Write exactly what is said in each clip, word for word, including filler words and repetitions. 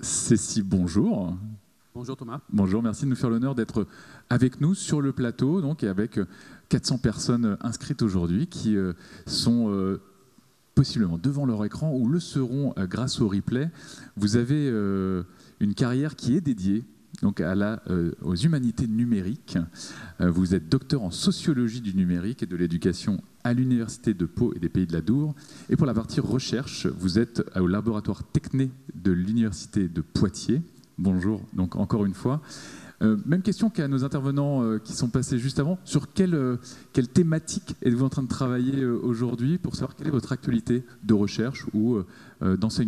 Cécile, bonjour. Bonjour Thomas. Bonjour, merci de nous faire l'honneur d'être avec nous sur le plateau, donc, et avec quatre cents personnes inscrites aujourd'hui qui euh, sont euh, possiblement devant leur écran ou le seront euh, grâce au replay. Vous avez euh, une carrière qui est dédiée donc, à la, euh, aux humanités numériques. Euh, vous êtes docteur en sociologie du numérique et de l'éducation à l'Université de Pau et des Pays de l'Adour. Et pour la partie recherche, vous êtes au laboratoire Techné de l'Université de Poitiers. Bonjour, donc encore une fois. Euh, même question qu'à nos intervenants euh, qui sont passés juste avant. Sur quelle, euh, quelle thématique êtes-vous en train de travailler euh, aujourd'hui pour savoir quelle est votre actualité de recherche ou euh, d'enseignement ?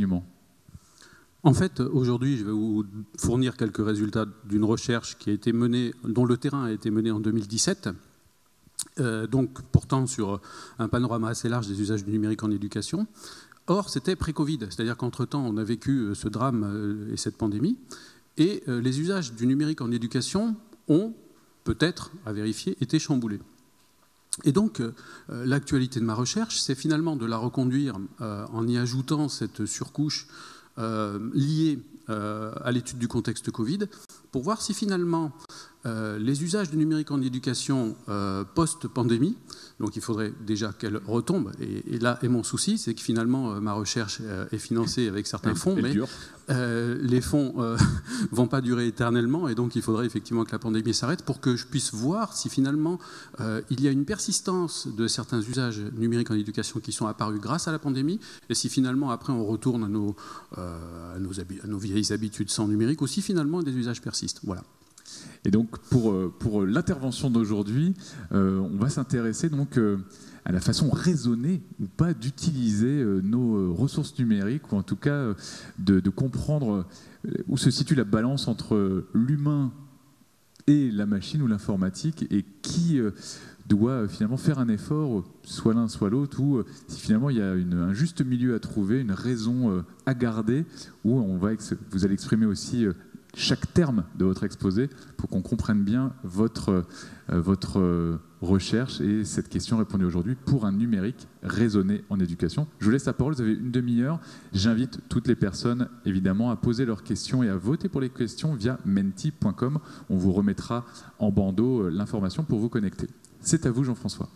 En fait, aujourd'hui, je vais vous fournir quelques résultats d'une recherche qui a été menée, dont le terrain a été mené en deux mille dix-sept, euh, donc portant sur un panorama assez large des usages du numérique en éducation. Or, c'était pré-Covid, c'est-à-dire qu'entre-temps, on a vécu ce drame et cette pandémie, et les usages du numérique en éducation ont, peut-être, à vérifier, été chamboulés. Et donc, l'actualité de ma recherche, c'est finalement de la reconduire en y ajoutant cette surcouche euh, liée euh, à l'étude du contexte Covid, pour voir si finalement euh, les usages du numérique en éducation euh, post-pandémie, donc il faudrait déjà qu'elle retombe, et, et là est mon souci, c'est que finalement euh, ma recherche euh, est financée avec certains fonds, mais euh, les fonds ne euh, vont pas durer éternellement, et donc il faudrait effectivement que la pandémie s'arrête pour que je puisse voir si finalement euh, il y a une persistance de certains usages numériques en éducation qui sont apparus grâce à la pandémie, et si finalement après on retourne à nos, euh, à nos, à nos vieilles habitudes sans numérique, ou si finalement des usages persistent. Voilà. Et donc, pour, pour l'intervention d'aujourd'hui, euh, on va s'intéresser donc euh, à la façon raisonnée ou pas d'utiliser euh, nos ressources numériques, ou en tout cas euh, de, de comprendre où se situe la balance entre l'humain et la machine ou l'informatique, et qui euh, doit euh, finalement faire un effort, soit l'un, soit l'autre, ou euh, si finalement il y a une, un juste milieu à trouver, une raison euh, à garder, où on va vous allez exprimer aussi euh, chaque terme de votre exposé pour qu'on comprenne bien votre, euh, votre euh, recherche et cette question répondue aujourd'hui pour un numérique raisonné en éducation. Je vous laisse la parole, vous avez une demi-heure. J'invite toutes les personnes évidemment à poser leurs questions et à voter pour les questions via menti point com. On vous remettra en bandeau euh, l'information pour vous connecter. C'est à vous Jean-François.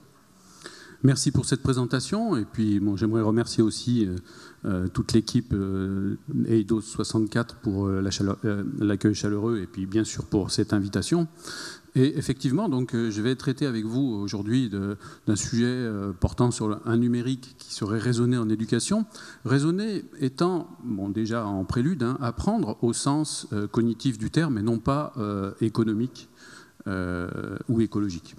Merci pour cette présentation, et puis bon, j'aimerais remercier aussi euh, euh, toute l'équipe euh, Eidos soixante-quatre pour euh, l'accueil chaleureux, et puis bien sûr pour cette invitation. Et effectivement, donc, euh, je vais traiter avec vous aujourd'hui d'un sujet euh, portant sur un numérique qui serait raisonné en éducation. Raisonné étant, bon, déjà en prélude, hein, apprendre au sens euh, cognitif du terme et non pas euh, économique euh, ou écologique.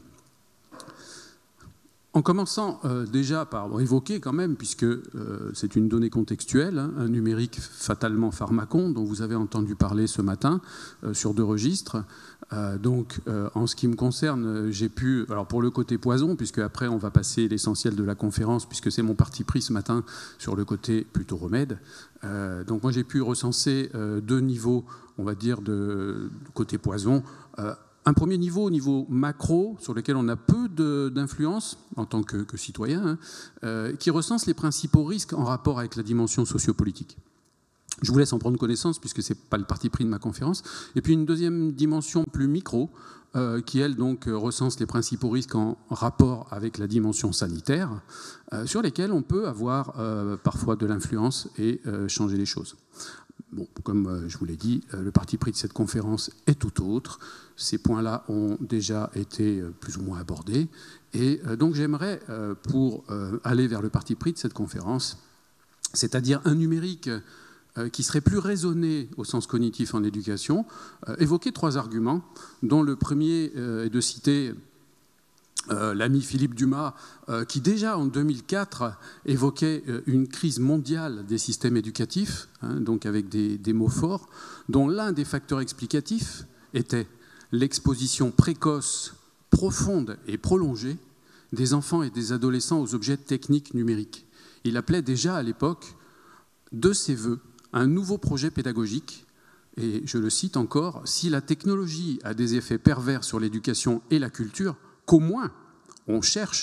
En commençant euh, déjà par évoquer quand même, puisque euh, c'est une donnée contextuelle, hein, un numérique fatalement pharmacon dont vous avez entendu parler ce matin euh, sur deux registres. Euh, donc euh, en ce qui me concerne, j'ai pu, alors pour le côté poison, puisque après on va passer l'essentiel de la conférence, puisque c'est mon parti pris ce matin sur le côté plutôt remède. Euh, donc moi j'ai pu recenser euh, deux niveaux, on va dire, de, de côté poison. Euh, Un premier niveau, au niveau macro, sur lequel on a peu d'influence en tant que, que citoyen, hein, euh, qui recense les principaux risques en rapport avec la dimension sociopolitique. Je vous laisse en prendre connaissance, puisque ce n'est pas le parti pris de ma conférence. Et puis une deuxième dimension plus micro, euh, qui, elle, donc, recense les principaux risques en rapport avec la dimension sanitaire, euh, sur lesquels on peut avoir euh, parfois de l'influence et euh, changer les choses. Bon, comme je vous l'ai dit, le parti pris de cette conférence est tout autre. Ces points-là ont déjà été plus ou moins abordés. Et donc j'aimerais, pour aller vers le parti pris de cette conférence, c'est-à-dire un numérique qui serait plus raisonné au sens cognitif en éducation, évoquer trois arguments, dont le premier est de citer Euh, l'ami Philippe Dumas, euh, qui déjà en deux mille quatre évoquait euh, une crise mondiale des systèmes éducatifs, hein, donc avec des, des mots forts, dont l'un des facteurs explicatifs était l'exposition précoce, profonde et prolongée des enfants et des adolescents aux objets techniques numériques. Il appelait déjà à l'époque de ses voeux un nouveau projet pédagogique, et je le cite encore, « Si la technologie a des effets pervers sur l'éducation et la culture, qu'au moins on cherche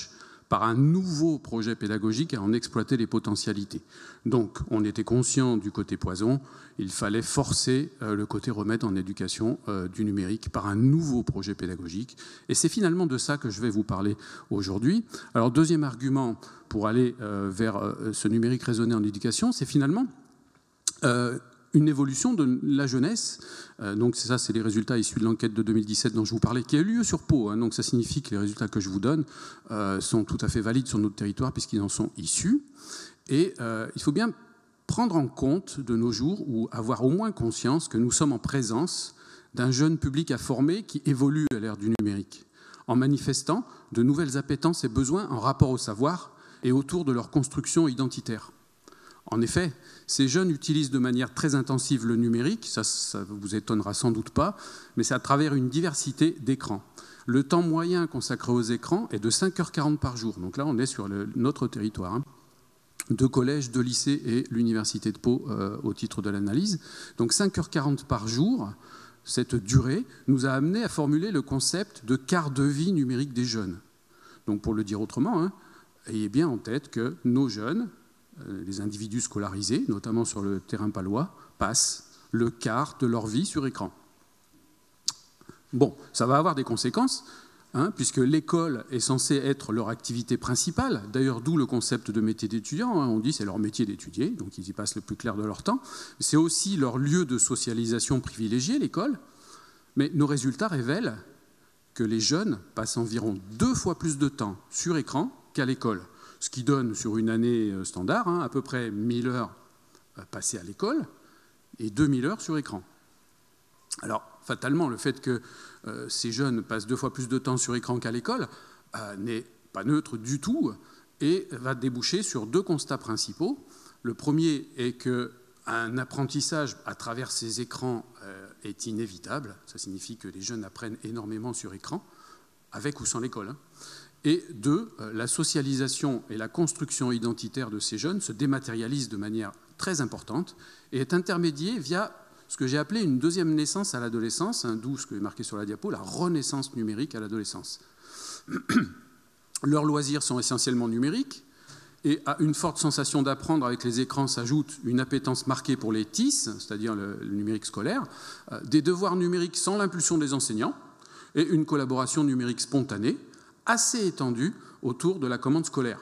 par un nouveau projet pédagogique à en exploiter les potentialités. Donc, on était conscient du côté poison, il fallait forcer euh, le côté remède en éducation euh, du numérique par un nouveau projet pédagogique. Et c'est finalement de ça que je vais vous parler aujourd'hui. Alors, deuxième argument pour aller euh, vers euh, ce numérique raisonné en éducation, c'est finalement euh, une évolution de la jeunesse. Euh, donc ça, c'est les résultats issus de l'enquête de deux mille dix-sept dont je vous parlais, qui a eu lieu sur Pau. Hein, donc ça signifie que les résultats que je vous donne euh, sont tout à fait valides sur notre territoire puisqu'ils en sont issus. Et euh, il faut bien prendre en compte de nos jours, ou avoir au moins conscience que nous sommes en présence d'un jeune public à former qui évolue à l'ère du numérique, en manifestant de nouvelles appétences et besoins en rapport au savoir et autour de leur construction identitaire. En effet, ces jeunes utilisent de manière très intensive le numérique, ça ne vous étonnera sans doute pas, mais c'est à travers une diversité d'écrans. Le temps moyen consacré aux écrans est de cinq heures quarante par jour. Donc là, on est sur le, notre territoire, hein, de collège, de lycée et l'université de Pau euh, au titre de l'analyse. Donc cinq heures quarante par jour, cette durée nous a amené à formuler le concept de quart de vie numérique des jeunes. Donc pour le dire autrement, hein, ayez bien en tête que nos jeunes, les individus scolarisés, notamment sur le terrain palois, passent le quart de leur vie sur écran. Bon, ça va avoir des conséquences, hein, puisque l'école est censée être leur activité principale. D'ailleurs, d'où le concept de métier d'étudiant. Hein, on dit que c'est leur métier d'étudier, donc ils y passent le plus clair de leur temps. C'est aussi leur lieu de socialisation privilégié, l'école. Mais nos résultats révèlent que les jeunes passent environ deux fois plus de temps sur écran qu'à l'école. Ce qui donne sur une année standard hein, à peu près mille heures passées à l'école et deux mille heures sur écran. Alors, fatalement, le fait que euh, ces jeunes passent deux fois plus de temps sur écran qu'à l'école euh, n'est pas neutre du tout et va déboucher sur deux constats principaux. Le premier est qu'un apprentissage à travers ces écrans euh, est inévitable. Ça signifie que les jeunes apprennent énormément sur écran, avec ou sans l'école, hein. Et deux, la socialisation et la construction identitaire de ces jeunes se dématérialisent de manière très importante et est intermédiée via ce que j'ai appelé une deuxième naissance à l'adolescence, hein, d'où ce que est marqué sur la diapo, la renaissance numérique à l'adolescence. Leurs loisirs sont essentiellement numériques et à une forte sensation d'apprendre avec les écrans s'ajoute une appétence marquée pour les T I S, c'est-à-dire le, le numérique scolaire, euh, des devoirs numériques sans l'impulsion des enseignants et une collaboration numérique spontanée, assez étendue autour de la commande scolaire.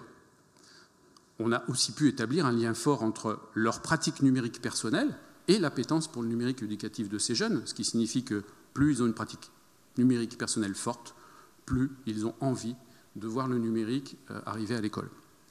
On a aussi pu établir un lien fort entre leur pratique numérique personnelle et l'appétence pour le numérique éducatif de ces jeunes, ce qui signifie que plus ils ont une pratique numérique personnelle forte, plus ils ont envie de voir le numérique euh, arriver à l'école.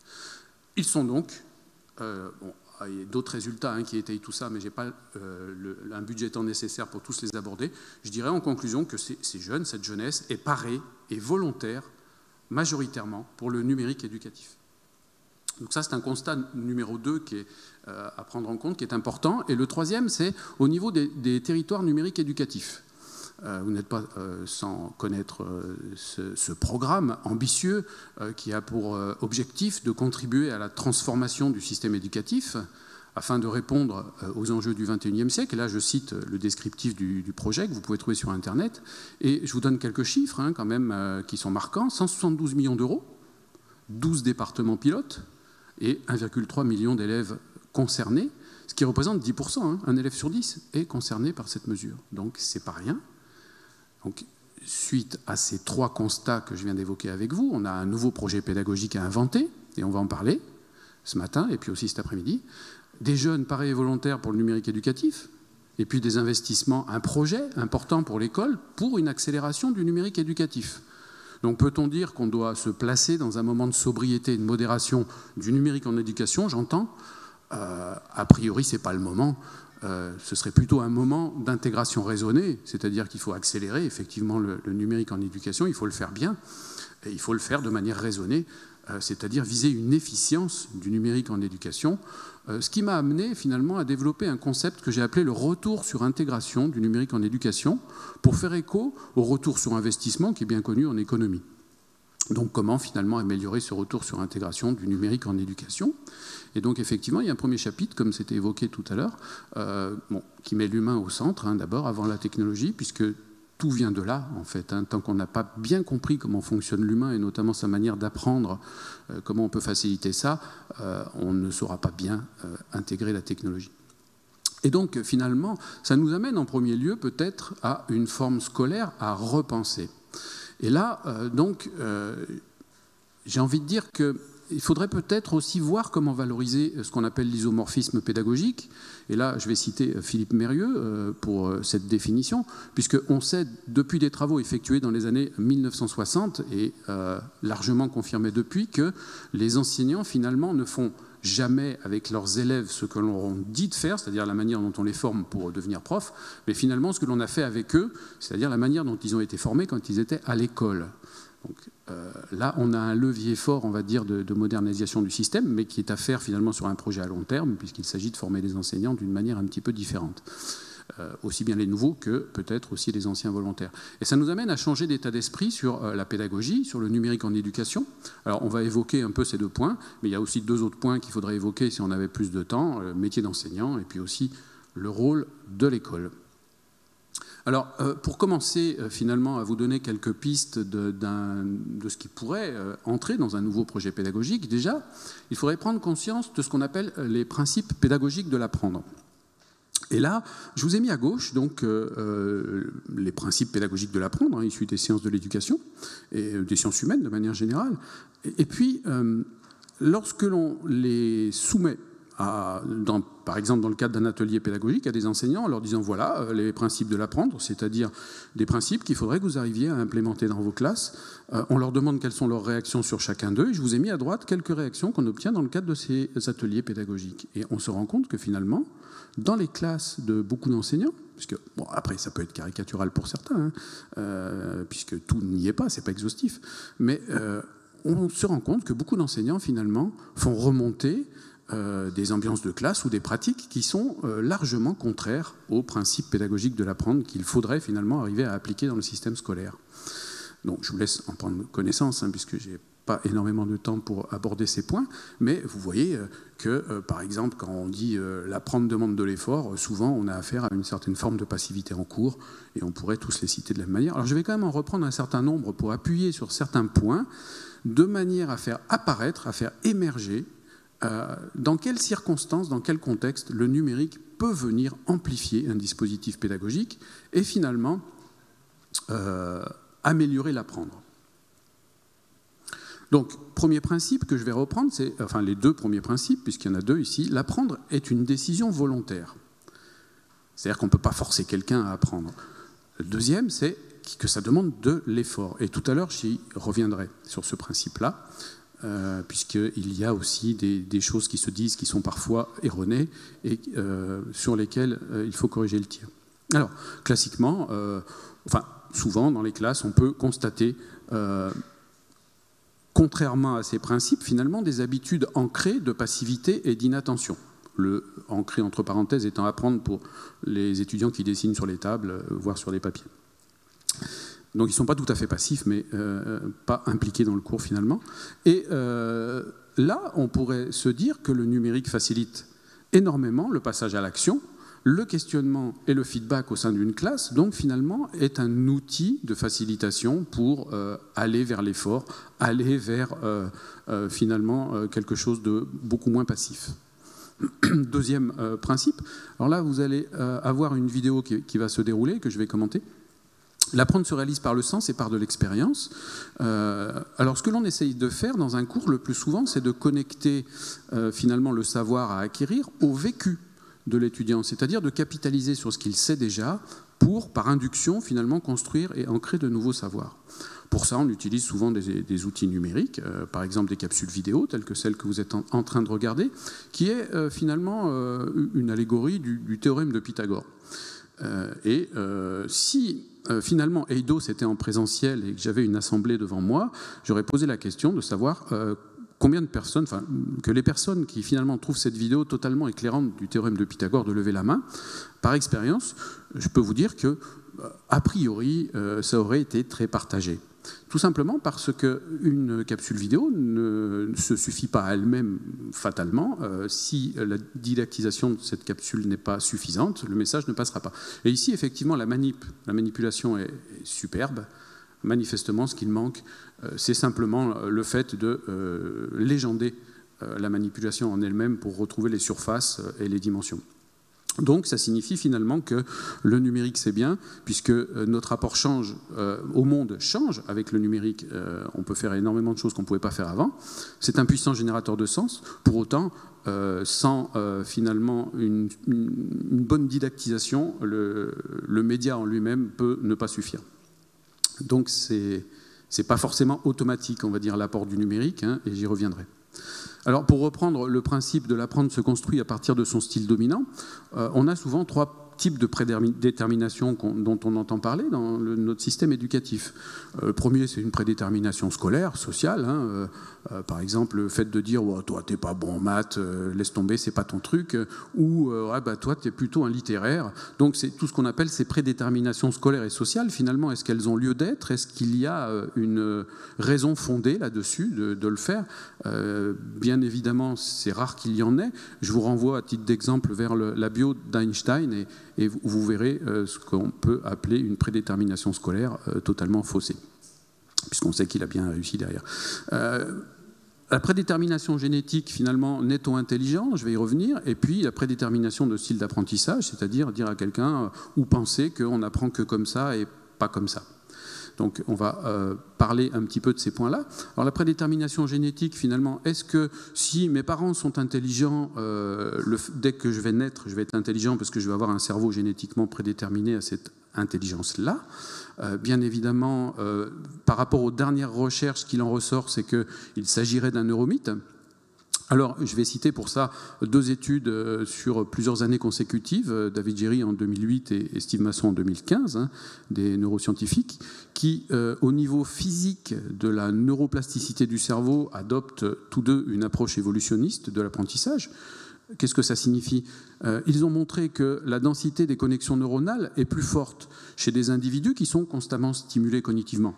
Ils sont donc, euh, bon, il y a d'autres résultats hein, qui étayent tout ça, mais je n'ai pas euh, le, un budget temps nécessaire pour tous les aborder. Je dirais en conclusion que ces, ces jeunes, cette jeunesse, est parée et volontaire majoritairement pour le numérique éducatif. Donc ça, c'est un constat numéro deux qui est euh, à prendre en compte, qui est important. Et le troisième, c'est au niveau des, des territoires numériques éducatifs. Euh, vous n'êtes pas euh, sans connaître euh, ce, ce programme ambitieux euh, qui a pour euh, objectif de contribuer à la transformation du système éducatif afin de répondre aux enjeux du vingt et unième siècle. Et là, je cite le descriptif du, du projet que vous pouvez trouver sur Internet. Et je vous donne quelques chiffres hein, quand même euh, qui sont marquants. cent soixante-douze millions d'euros, douze départements pilotes et un virgule trois million d'élèves concernés, ce qui représente dix pour cent. Hein, un élève sur dix est concerné par cette mesure. Donc, c'est pas rien. Donc, suite à ces trois constats que je viens d'évoquer avec vous, on a un nouveau projet pédagogique à inventer, et on va en parler ce matin et puis aussi cet après-midi. Des jeunes pareils et volontaires pour le numérique éducatif, et puis des investissements, un projet important pour l'école pour une accélération du numérique éducatif. Donc peut-on dire qu'on doit se placer dans un moment de sobriété et de modération du numérique en éducation? J'entends. Euh, a priori, ce n'est pas le moment. Euh, ce serait plutôt un moment d'intégration raisonnée, c'est-à-dire qu'il faut accélérer effectivement le, le numérique en éducation, il faut le faire bien, et il faut le faire de manière raisonnée, euh, c'est-à-dire viser une efficience du numérique en éducation, euh, ce qui m'a amené finalement à développer un concept que j'ai appelé le retour sur intégration du numérique en éducation, pour faire écho au retour sur investissement qui est bien connu en économie. Donc comment finalement améliorer ce retour sur intégration du numérique en éducation? Et donc effectivement, il y a un premier chapitre, comme c'était évoqué tout à l'heure, euh, bon, qui met l'humain au centre, hein, d'abord, avant la technologie, puisque tout vient de là, en fait. Hein. Tant qu'on n'a pas bien compris comment fonctionne l'humain, et notamment sa manière d'apprendre, euh, comment on peut faciliter ça, euh, on ne saura pas bien euh, intégrer la technologie. Et donc, finalement, ça nous amène en premier lieu peut-être à une forme scolaire à repenser. Et là, euh, donc, euh, j'ai envie de dire que il faudrait peut-être aussi voir comment valoriser ce qu'on appelle l'isomorphisme pédagogique. Et là, je vais citer Philippe Mérieux pour cette définition, puisqu'on sait depuis des travaux effectués dans les années mille neuf cent soixante et euh, largement confirmés depuis que les enseignants, finalement, ne font jamais avec leurs élèves ce que l'on leur dit de faire, c'est-à-dire la manière dont on les forme pour devenir prof, mais finalement ce que l'on a fait avec eux, c'est-à-dire la manière dont ils ont été formés quand ils étaient à l'école. Donc, euh, là, on a un levier fort, on va dire, de, de modernisation du système, mais qui est à faire finalement sur un projet à long terme, puisqu'il s'agit de former les enseignants d'une manière un petit peu différente. Euh, aussi bien les nouveaux que peut-être aussi les anciens volontaires. Et ça nous amène à changer d'état d'esprit sur euh, la pédagogie, sur le numérique en éducation. Alors, on va évoquer un peu ces deux points, mais il y a aussi deux autres points qu'il faudrait évoquer si on avait plus de temps, le métier d'enseignant et puis aussi le rôle de l'école. Alors, euh, pour commencer euh, finalement à vous donner quelques pistes de, d'un, de ce qui pourrait euh, entrer dans un nouveau projet pédagogique, déjà, il faudrait prendre conscience de ce qu'on appelle les principes pédagogiques de l'apprendre. Et là, je vous ai mis à gauche donc, euh, euh, les principes pédagogiques de l'apprendre, hein, issus des sciences de l'éducation et des sciences humaines de manière générale. Et, et puis, euh, lorsque l'on les soumet À, dans, par exemple dans le cadre d'un atelier pédagogique à des enseignants en leur disant voilà euh, les principes de l'apprendre, c'est-à-dire des principes qu'il faudrait que vous arriviez à implémenter dans vos classes. Euh, on leur demande quelles sont leurs réactions sur chacun d'eux et je vous ai mis à droite quelques réactions qu'on obtient dans le cadre de ces ateliers pédagogiques. Et on se rend compte que finalement, dans les classes de beaucoup d'enseignants, puisque bon, après ça peut être caricatural pour certains, hein, euh, puisque tout n'y est pas, c'est pas exhaustif, mais euh, on se rend compte que beaucoup d'enseignants finalement font remonter Euh, des ambiances de classe ou des pratiques qui sont euh, largement contraires aux principes pédagogiques de l'apprendre qu'il faudrait finalement arriver à appliquer dans le système scolaire. Donc je vous laisse en prendre connaissance, hein, puisque je n'ai pas énormément de temps pour aborder ces points, mais vous voyez euh, que, euh, par exemple, quand on dit euh, l'apprendre demande de l'effort, euh, souvent on a affaire à une certaine forme de passivité en cours, et on pourrait tous les citer de la même manière. Alors je vais quand même en reprendre un certain nombre pour appuyer sur certains points, de manière à faire apparaître, à faire émerger Euh, dans quelles circonstances, dans quel contexte le numérique peut venir amplifier un dispositif pédagogique et finalement euh, améliorer l'apprendre. Donc, premier principe que je vais reprendre, c'est, enfin les deux premiers principes, puisqu'il y en a deux ici, l'apprendre est une décision volontaire. C'est-à-dire qu'on ne peut pas forcer quelqu'un à apprendre. Le deuxième, c'est que ça demande de l'effort. Et tout à l'heure, j'y reviendrai sur ce principe-là. Euh, puisqu'il y a aussi des, des choses qui se disent qui sont parfois erronées et euh, sur lesquelles euh, il faut corriger le tir. Alors, classiquement, euh, enfin, souvent dans les classes, on peut constater, euh, contrairement à ces principes, finalement, des habitudes ancrées de passivité et d'inattention. Le ancré entre parenthèses étant apprendre pour les étudiants qui dessinent sur les tables, euh, voire sur des papiers. Donc ils ne sont pas tout à fait passifs, mais euh, pas impliqués dans le cours finalement. Et euh, là, on pourrait se dire que le numérique facilite énormément le passage à l'action, le questionnement et le feedback au sein d'une classe, donc finalement est un outil de facilitation pour euh, aller vers l'effort, aller vers euh, euh, finalement euh, quelque chose de beaucoup moins passif. Deuxième euh, principe, alors là vous allez euh, avoir une vidéo qui, qui va se dérouler, que je vais commenter. L'apprendre se réalise par le sens et par de l'expérience. Euh, alors, ce que l'on essaye de faire dans un cours, le plus souvent, c'est de connecter euh, finalement le savoir à acquérir au vécu de l'étudiant, c'est-à-dire de capitaliser sur ce qu'il sait déjà pour, par induction, finalement, construire et ancrer de nouveaux savoirs. Pour ça, on utilise souvent des, des outils numériques, euh, par exemple des capsules vidéo, telles que celle que vous êtes en, en train de regarder, qui est euh, finalement euh, une allégorie du, du théorème de Pythagore. Euh, et euh, si... Euh, finalement, Eido, c'était en présentiel et que j'avais une assemblée devant moi, j'aurais posé la question de savoir euh, combien de personnes, enfin, que les personnes qui finalement trouvent cette vidéo totalement éclairante du théorème de Pythagore, de lever la main. Par expérience, je peux vous dire que, a priori, euh, ça aurait été très partagé. Tout simplement parce qu'une capsule vidéo ne se suffit pas à elle-même fatalement. Euh, si la didactisation de cette capsule n'est pas suffisante, le message ne passera pas. Et ici, effectivement, la, manip, la manipulation est, est superbe. Manifestement, ce qu'il manque, euh, c'est simplement le fait de euh, légender euh, la manipulation en elle-même pour retrouver les surfaces et les dimensions. Donc ça signifie finalement que le numérique c'est bien, puisque notre rapport change euh, au monde change avec le numérique. Euh, on peut faire énormément de choses qu'on ne pouvait pas faire avant. C'est un puissant générateur de sens. Pour autant, euh, sans euh, finalement une, une, une bonne didactisation, le, le média en lui-même peut ne pas suffire. Donc c'est c'est pas forcément automatique, on va dire, l'apport du numérique, hein, et j'y reviendrai. Alors, pour reprendre le principe de l'apprendre se construit à partir de son style dominant, euh, on a souvent trois types de prédétermination dont on entend parler dans le, notre système éducatif. Euh, le premier, c'est une prédétermination scolaire, sociale. Hein, euh, euh, par exemple, le fait de dire oh, « toi, t'es pas bon en maths, euh, laisse tomber, c'est pas ton truc euh, », ou euh, ah, bah, « toi, t'es plutôt un littéraire ». Donc, c'est tout ce qu'on appelle ces prédéterminations scolaires et sociales. Finalement, est-ce qu'elles ont lieu d'être? Est-ce qu'il y a euh, une raison fondée là-dessus de, de le faire? euh, Bien évidemment, c'est rare qu'il y en ait. Je vous renvoie à titre d'exemple vers le, la bio d'Einstein et et vous verrez euh, ce qu'on peut appeler une prédétermination scolaire euh, totalement faussée, puisqu'on sait qu'il a bien réussi derrière. Euh, la prédétermination génétique, finalement, naît-on intelligent? Je vais y revenir. Et puis, la prédétermination de style d'apprentissage, c'est-à-dire dire à quelqu'un euh, ou penser qu'on n'apprend que comme ça et pas comme ça. Donc on va euh, parler un petit peu de ces points-là. Alors la prédétermination génétique, finalement, est-ce que si mes parents sont intelligents, euh, le, dès que je vais naître, je vais être intelligent parce que je vais avoir un cerveau génétiquement prédéterminé à cette intelligence-là? euh, Bien évidemment, euh, par rapport aux dernières recherches, ce qu'il en ressort, c'est qu'il s'agirait d'un neuromythe. Alors, je vais citer pour ça deux études sur plusieurs années consécutives, David Géry en deux mille huit et Steve Masson en deux mille quinze, hein, des neuroscientifiques, qui, euh, au niveau physique de la neuroplasticité du cerveau, adoptent tous deux une approche évolutionniste de l'apprentissage. Qu'est-ce que ça signifie? euh, Ils ont montré que la densité des connexions neuronales est plus forte chez des individus qui sont constamment stimulés cognitivement.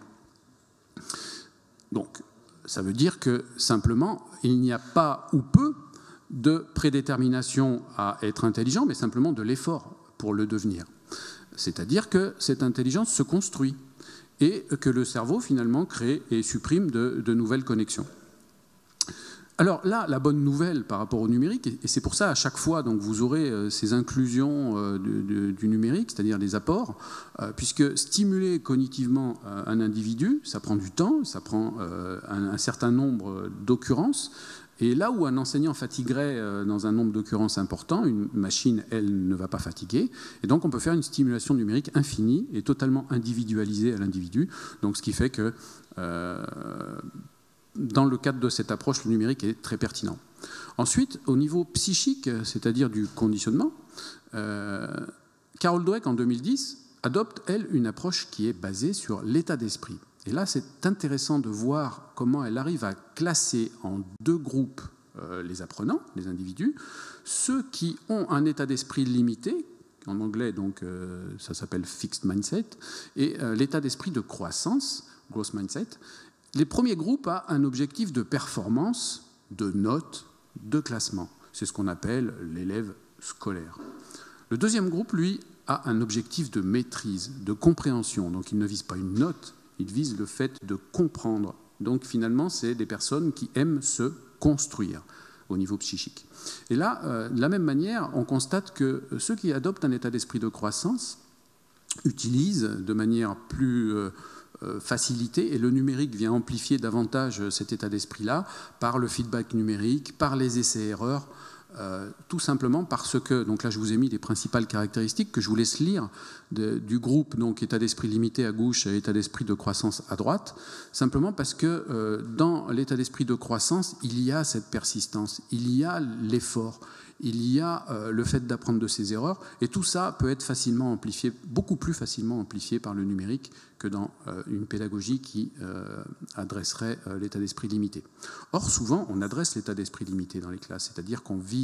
Donc, ça veut dire que, simplement, il n'y a pas ou peu de prédétermination à être intelligent, mais simplement de l'effort pour le devenir. C'est-à-dire que cette intelligence se construit et que le cerveau, finalement, crée et supprime de, de nouvelles connexions. Alors là, la bonne nouvelle par rapport au numérique, et c'est pour ça à chaque fois donc vous aurez euh, ces inclusions euh, de, de, du numérique, c'est-à-dire des apports, euh, puisque stimuler cognitivement euh, un individu, ça prend du temps, ça prend euh, un, un certain nombre d'occurrences, et là où un enseignant fatiguerait euh, dans un nombre d'occurrences important, une machine, elle, ne va pas fatiguer, et donc on peut faire une stimulation numérique infinie et totalement individualisée à l'individu, donc ce qui fait que euh, dans le cadre de cette approche, le numérique est très pertinent. Ensuite, au niveau psychique, c'est-à-dire du conditionnement, euh, Carol Dweck, en deux mille dix, adopte, elle, une approche qui est basée sur l'état d'esprit. Et là, c'est intéressant de voir comment elle arrive à classer en deux groupes euh, les apprenants, les individus, ceux qui ont un état d'esprit limité, en anglais, donc, euh, ça s'appelle fixed mindset, et euh, l'état d'esprit de croissance, growth mindset. Les premiers groupes ont un objectif de performance, de notes, de classement. C'est ce qu'on appelle l'élève scolaire. Le deuxième groupe, lui, a un objectif de maîtrise, de compréhension. Donc il ne vise pas une note, il vise le fait de comprendre. Donc finalement, c'est des personnes qui aiment se construire au niveau psychique. Et là, euh, de la même manière, on constate que ceux qui adoptent un état d'esprit de croissance utilisent de manière plus euh, facilité, et le numérique vient amplifier davantage cet état d'esprit-là par le feedback numérique, par les essais-erreurs, euh, tout simplement parce que, donc là je vous ai mis les principales caractéristiques que je vous laisse lire de, du groupe, donc état d'esprit limité à gauche et état d'esprit de croissance à droite, simplement parce que euh, dans l'état d'esprit de croissance, il y a cette persistance, il y a l'effort, il y a euh, le fait d'apprendre de ses erreurs, et tout ça peut être facilement amplifié, beaucoup plus facilement amplifié par le numérique que dans euh, une pédagogie qui euh, adresserait euh, l'état d'esprit limité. Or, souvent, on adresse l'état d'esprit limité dans les classes, c'est-à-dire qu'on vise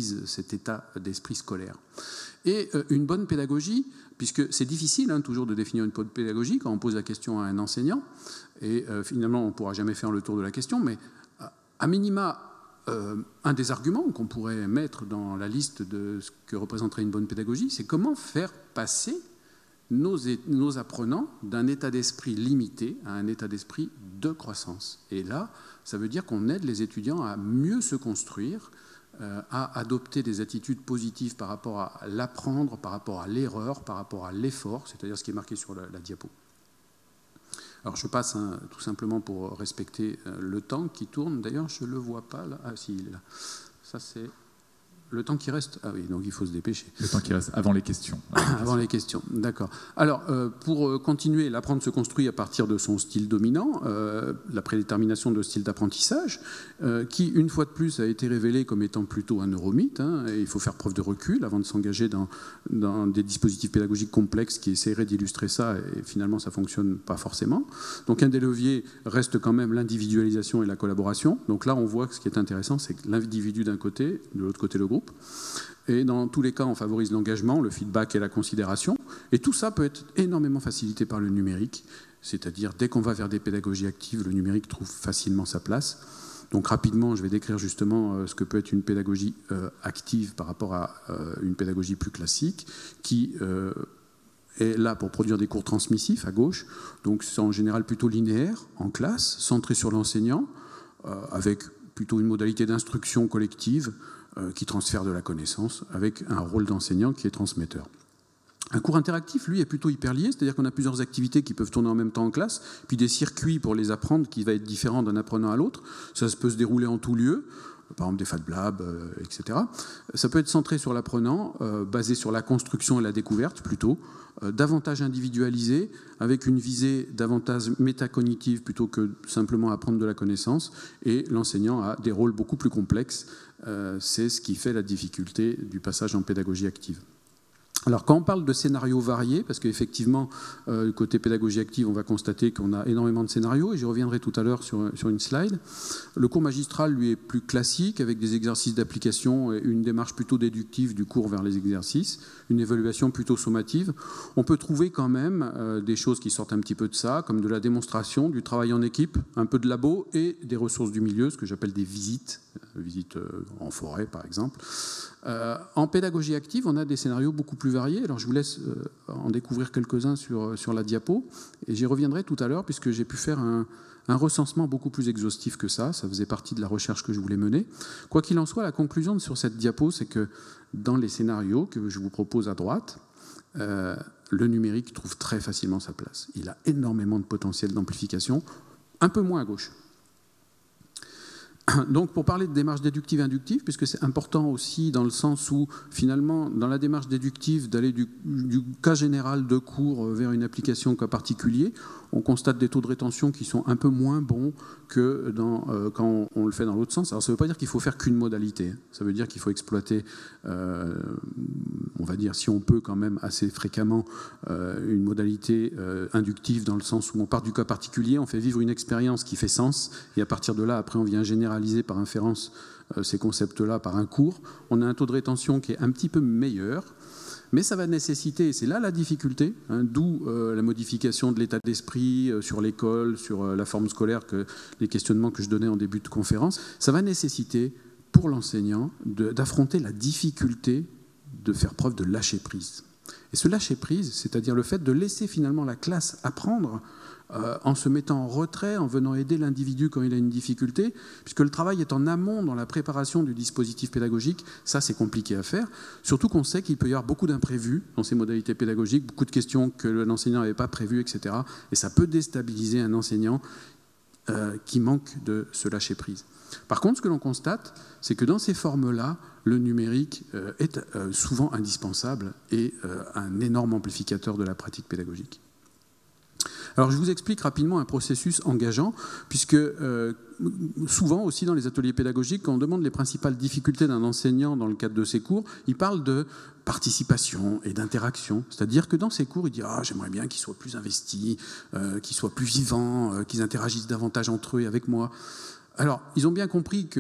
favorise cet état d'esprit scolaire. Et euh, une bonne pédagogie, puisque c'est difficile hein, toujours de définir une bonne pédagogie quand on pose la question à un enseignant, et euh, finalement on ne pourra jamais faire le tour de la question, mais à minima, euh, un des arguments qu'on pourrait mettre dans la liste de ce que représenterait une bonne pédagogie, c'est comment faire passer nos, nos apprenants d'un état d'esprit limité à un état d'esprit de croissance. Et là, ça veut dire qu'on aide les étudiants à mieux se construire, euh, à adopter des attitudes positives par rapport à l'apprendre, par rapport à l'erreur, par rapport à l'effort, c'est-à-dire ce qui est marqué sur la, la diapo. Alors je passe hein, tout simplement pour respecter euh, le temps qui tourne. D'ailleurs, je ne le vois pas là. Ah si, il est là. Ça c'est le temps qui reste. Ah oui, donc il faut se dépêcher. Le temps qui reste avant les questions. Avant, avant les questions, d'accord. Alors, euh, pour continuer, l'apprendre se construit à partir de son style dominant, euh, la prédétermination de style d'apprentissage, euh, qui, une fois de plus, a été révélé comme étant plutôt un neuromythe. Hein, et il faut faire preuve de recul avant de s'engager dans, dans des dispositifs pédagogiques complexes qui essaieraient d'illustrer ça, et finalement, ça ne fonctionne pas forcément. Donc, un des leviers reste quand même l'individualisation et la collaboration. Donc là, on voit que ce qui est intéressant, c'est que l'individu d'un côté, de l'autre côté, le groupe. Et dans tous les cas, on favorise l'engagement, le feedback et la considération. Et tout ça peut être énormément facilité par le numérique. C'est-à-dire, dès qu'on va vers des pédagogies actives, le numérique trouve facilement sa place. Donc rapidement, je vais décrire justement ce que peut être une pédagogie euh, active par rapport à euh, une pédagogie plus classique, qui euh, est là pour produire des cours transmissifs à gauche. Donc c'est en général plutôt linéaire, en classe, centré sur l'enseignant, euh, avec plutôt une modalité d'instruction collective, qui transfère de la connaissance, avec un rôle d'enseignant qui est transmetteur. Un cours interactif, lui, est plutôt hyper lié, c'est-à-dire qu'on a plusieurs activités qui peuvent tourner en même temps en classe, puis des circuits pour les apprendre qui va être différent d'un apprenant à l'autre. Ça peut se dérouler en tout lieu, par exemple des Fab Labs, euh, et cetera. Ça peut être centré sur l'apprenant, euh, basé sur la construction et la découverte plutôt, euh, davantage individualisé, avec une visée davantage métacognitive plutôt que simplement apprendre de la connaissance, et l'enseignant a des rôles beaucoup plus complexes. Euh, c'est ce qui fait la difficulté du passage en pédagogie active. Alors quand on parle de scénarios variés, parce qu'effectivement, euh, côté pédagogie active, on va constater qu'on a énormément de scénarios, et j'y reviendrai tout à l'heure sur, sur une slide. Le cours magistral, lui, est plus classique, avec des exercices d'application et une démarche plutôt déductive du cours vers les exercices, une évaluation plutôt sommative. On peut trouver quand même euh, des choses qui sortent un petit peu de ça, comme de la démonstration, du travail en équipe, un peu de labo, et des ressources du milieu, ce que j'appelle des visites, visites euh, en forêt par exemple. Euh, en pédagogie active, on a des scénarios beaucoup plus variés. Alors je vous laisse euh, en découvrir quelques-uns sur, sur la diapo, et j'y reviendrai tout à l'heure puisque j'ai pu faire un, un recensement beaucoup plus exhaustif que ça. Ça faisait partie de la recherche que je voulais mener. Quoi qu'il en soit, la conclusion sur cette diapo, c'est que dans les scénarios que je vous propose à droite, euh, le numérique trouve très facilement sa place. Il a énormément de potentiel d'amplification, un peu moins à gauche. Donc, pour parler de démarche déductive et inductive, puisque c'est important aussi dans le sens où, finalement, dans la démarche déductive, d'aller du, du cas général de cours vers une application cas particulier, on constate des taux de rétention qui sont un peu moins bons que dans, euh, quand on, on le fait dans l'autre sens. Alors, ça ne veut pas dire qu'il faut faire qu'une modalité. Ça veut dire qu'il faut exploiter, euh, on va dire, si on peut quand même assez fréquemment, euh, une modalité euh, inductive dans le sens où on part du cas particulier, on fait vivre une expérience qui fait sens, et à partir de là, après, on vient généraliser par inférence euh, ces concepts-là par un cours. On a un taux de rétention qui est un petit peu meilleur. Mais ça va nécessiter, et c'est là la difficulté, hein, d'où euh, la modification de l'état d'esprit euh, sur l'école, sur euh, la forme scolaire, que, les questionnements que je donnais en début de conférence, ça va nécessiter pour l'enseignant d'affronter la difficulté de faire preuve de lâcher prise. Et ce lâcher prise, c'est-à-dire le fait de laisser finalement la classe apprendre euh, en se mettant en retrait, en venant aider l'individu quand il a une difficulté, puisque le travail est en amont dans la préparation du dispositif pédagogique, ça c'est compliqué à faire, surtout qu'on sait qu'il peut y avoir beaucoup d'imprévus dans ces modalités pédagogiques, beaucoup de questions que l'enseignant n'avait pas prévues, et cetera. Et ça peut déstabiliser un enseignant euh, qui manque de se lâcher prise. Par contre, ce que l'on constate, c'est que dans ces formes-là, le numérique euh, est euh, souvent indispensable et euh, un énorme amplificateur de la pratique pédagogique. Alors je vous explique rapidement un processus engageant, puisque euh, souvent aussi dans les ateliers pédagogiques, quand on demande les principales difficultés d'un enseignant dans le cadre de ses cours, il parle de participation et d'interaction. C'est-à-dire que dans ses cours, il dit « Ah, j'aimerais bien qu'ils soient plus investis, euh, qu'ils soient plus vivants, euh, qu'ils interagissent davantage entre eux et avec moi ». Alors, ils ont bien compris que,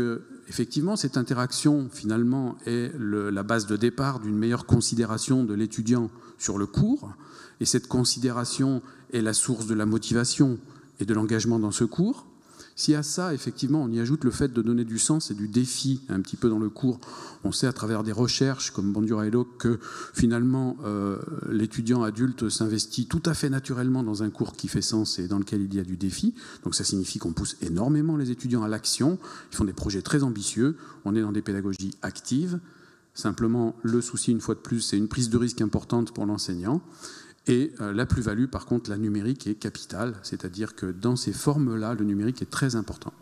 effectivement, cette interaction, finalement, est le, la base de départ d'une meilleure considération de l'étudiant sur le cours, et cette considération est la source de la motivation et de l'engagement dans ce cours. Si à ça, effectivement, on y ajoute le fait de donner du sens et du défi un petit peu dans le cours, on sait à travers des recherches comme Bandura et Locke que finalement euh, l'étudiant adulte s'investit tout à fait naturellement dans un cours qui fait sens et dans lequel il y a du défi. Donc ça signifie qu'on pousse énormément les étudiants à l'action, ils font des projets très ambitieux, on est dans des pédagogies actives. Simplement, le souci, une fois de plus, c'est une prise de risque importante pour l'enseignant. Et euh, la plus-value, par contre, la numérique est capitale, c'est-à-dire que dans ces formes-là, le numérique est très important.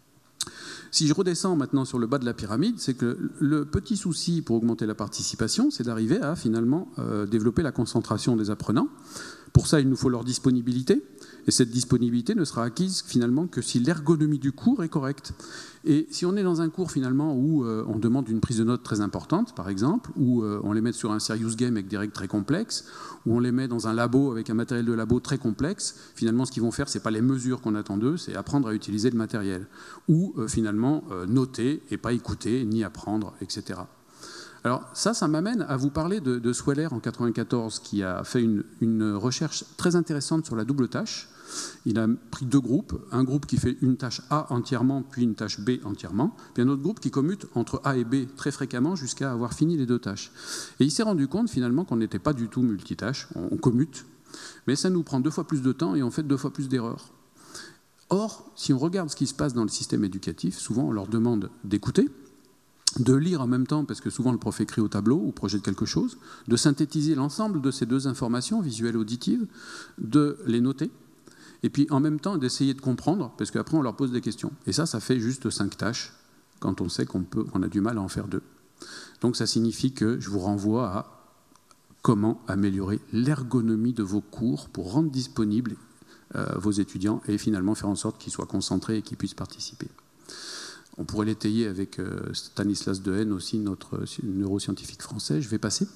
Si je redescends maintenant sur le bas de la pyramide, c'est que le petit souci pour augmenter la participation, c'est d'arriver à finalement euh, développer la concentration des apprenants. Pour ça, il nous faut leur disponibilité. Et cette disponibilité ne sera acquise finalement que si l'ergonomie du cours est correcte. Et si on est dans un cours finalement où euh, on demande une prise de notes très importante, par exemple, où euh, on les met sur un serious game avec des règles très complexes, où on les met dans un labo avec un matériel de labo très complexe, finalement ce qu'ils vont faire, ce n'est pas les mesures qu'on attend d'eux, c'est apprendre à utiliser le matériel. Ou euh, finalement euh, noter et pas écouter, ni apprendre, et cetera. Alors ça, ça m'amène à vous parler de, de Sweller en mille neuf cent quatre-vingt-quatorze, qui a fait une, une recherche très intéressante sur la double tâche. Il a pris deux groupes, un groupe qui fait une tâche A entièrement, puis une tâche B entièrement, puis un autre groupe qui commute entre A et B très fréquemment jusqu'à avoir fini les deux tâches. Et il s'est rendu compte finalement qu'on n'était pas du tout multitâche, on, on commute, mais ça nous prend deux fois plus de temps et on fait deux fois plus d'erreurs. Or, si on regarde ce qui se passe dans le système éducatif, souvent on leur demande d'écouter, de lire en même temps, parce que souvent le prof écrit au tableau ou projette quelque chose, de synthétiser l'ensemble de ces deux informations, visuelles et auditives, de les noter, et puis en même temps d'essayer de comprendre, parce qu'après on leur pose des questions. Et ça, ça fait juste cinq tâches, quand on sait qu'on peut, qu'on a du mal à en faire deux. Donc ça signifie que je vous renvoie à comment améliorer l'ergonomie de vos cours pour rendre disponibles euh, vos étudiants et finalement faire en sorte qu'ils soient concentrés et qu'ils puissent participer. On pourrait l'étayer avec euh, Stanislas Dehaene aussi, notre neuroscientifique français. Je vais passer.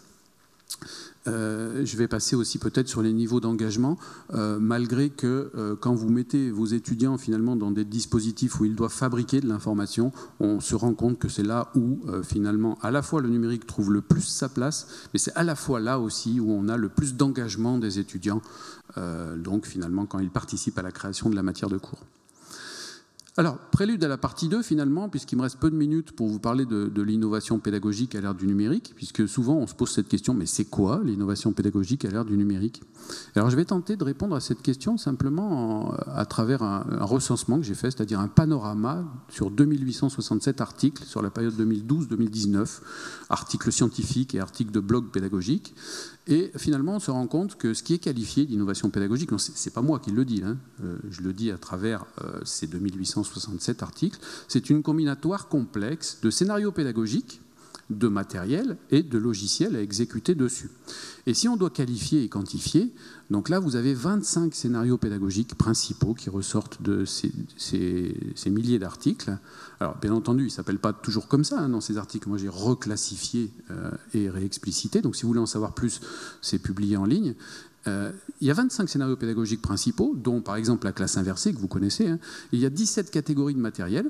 Euh, je vais passer aussi peut-être sur les niveaux d'engagement, euh, malgré que euh, quand vous mettez vos étudiants finalement dans des dispositifs où ils doivent fabriquer de l'information, on se rend compte que c'est là où euh, finalement à la fois le numérique trouve le plus sa place, mais c'est à la fois là aussi où on a le plus d'engagement des étudiants, euh, donc finalement quand ils participent à la création de la matière de cours. Alors, prélude à la partie deux, finalement, puisqu'il me reste peu de minutes pour vous parler de, de l'innovation pédagogique à l'ère du numérique, puisque souvent on se pose cette question, mais c'est quoi l'innovation pédagogique à l'ère du numérique? Alors, je vais tenter de répondre à cette question simplement en, à travers un, un recensement que j'ai fait, c'est-à-dire un panorama sur deux mille huit cent soixante-sept articles sur la période deux mille douze deux mille dix-neuf, articles scientifiques et articles de blog pédagogiques. Et finalement, on se rend compte que ce qui est qualifié d'innovation pédagogique, ce n'est pas moi qui le dis, hein, euh, je le dis à travers euh, ces deux mille huit cent soixante-sept articles, c'est une combinatoire complexe de scénarios pédagogiques, de matériel et de logiciels à exécuter dessus. Et si on doit qualifier et quantifier, donc là vous avez vingt-cinq scénarios pédagogiques principaux qui ressortent de ces, ces, ces milliers d'articles. Alors bien entendu, ils ne s'appellent pas toujours comme ça hein, dans ces articles, moi j'ai reclassifié euh, et réexplicité, donc si vous voulez en savoir plus, c'est publié en ligne. Euh, il y a vingt-cinq scénarios pédagogiques principaux, dont par exemple la classe inversée que vous connaissez, hein. Il y a dix-sept catégories de matériel.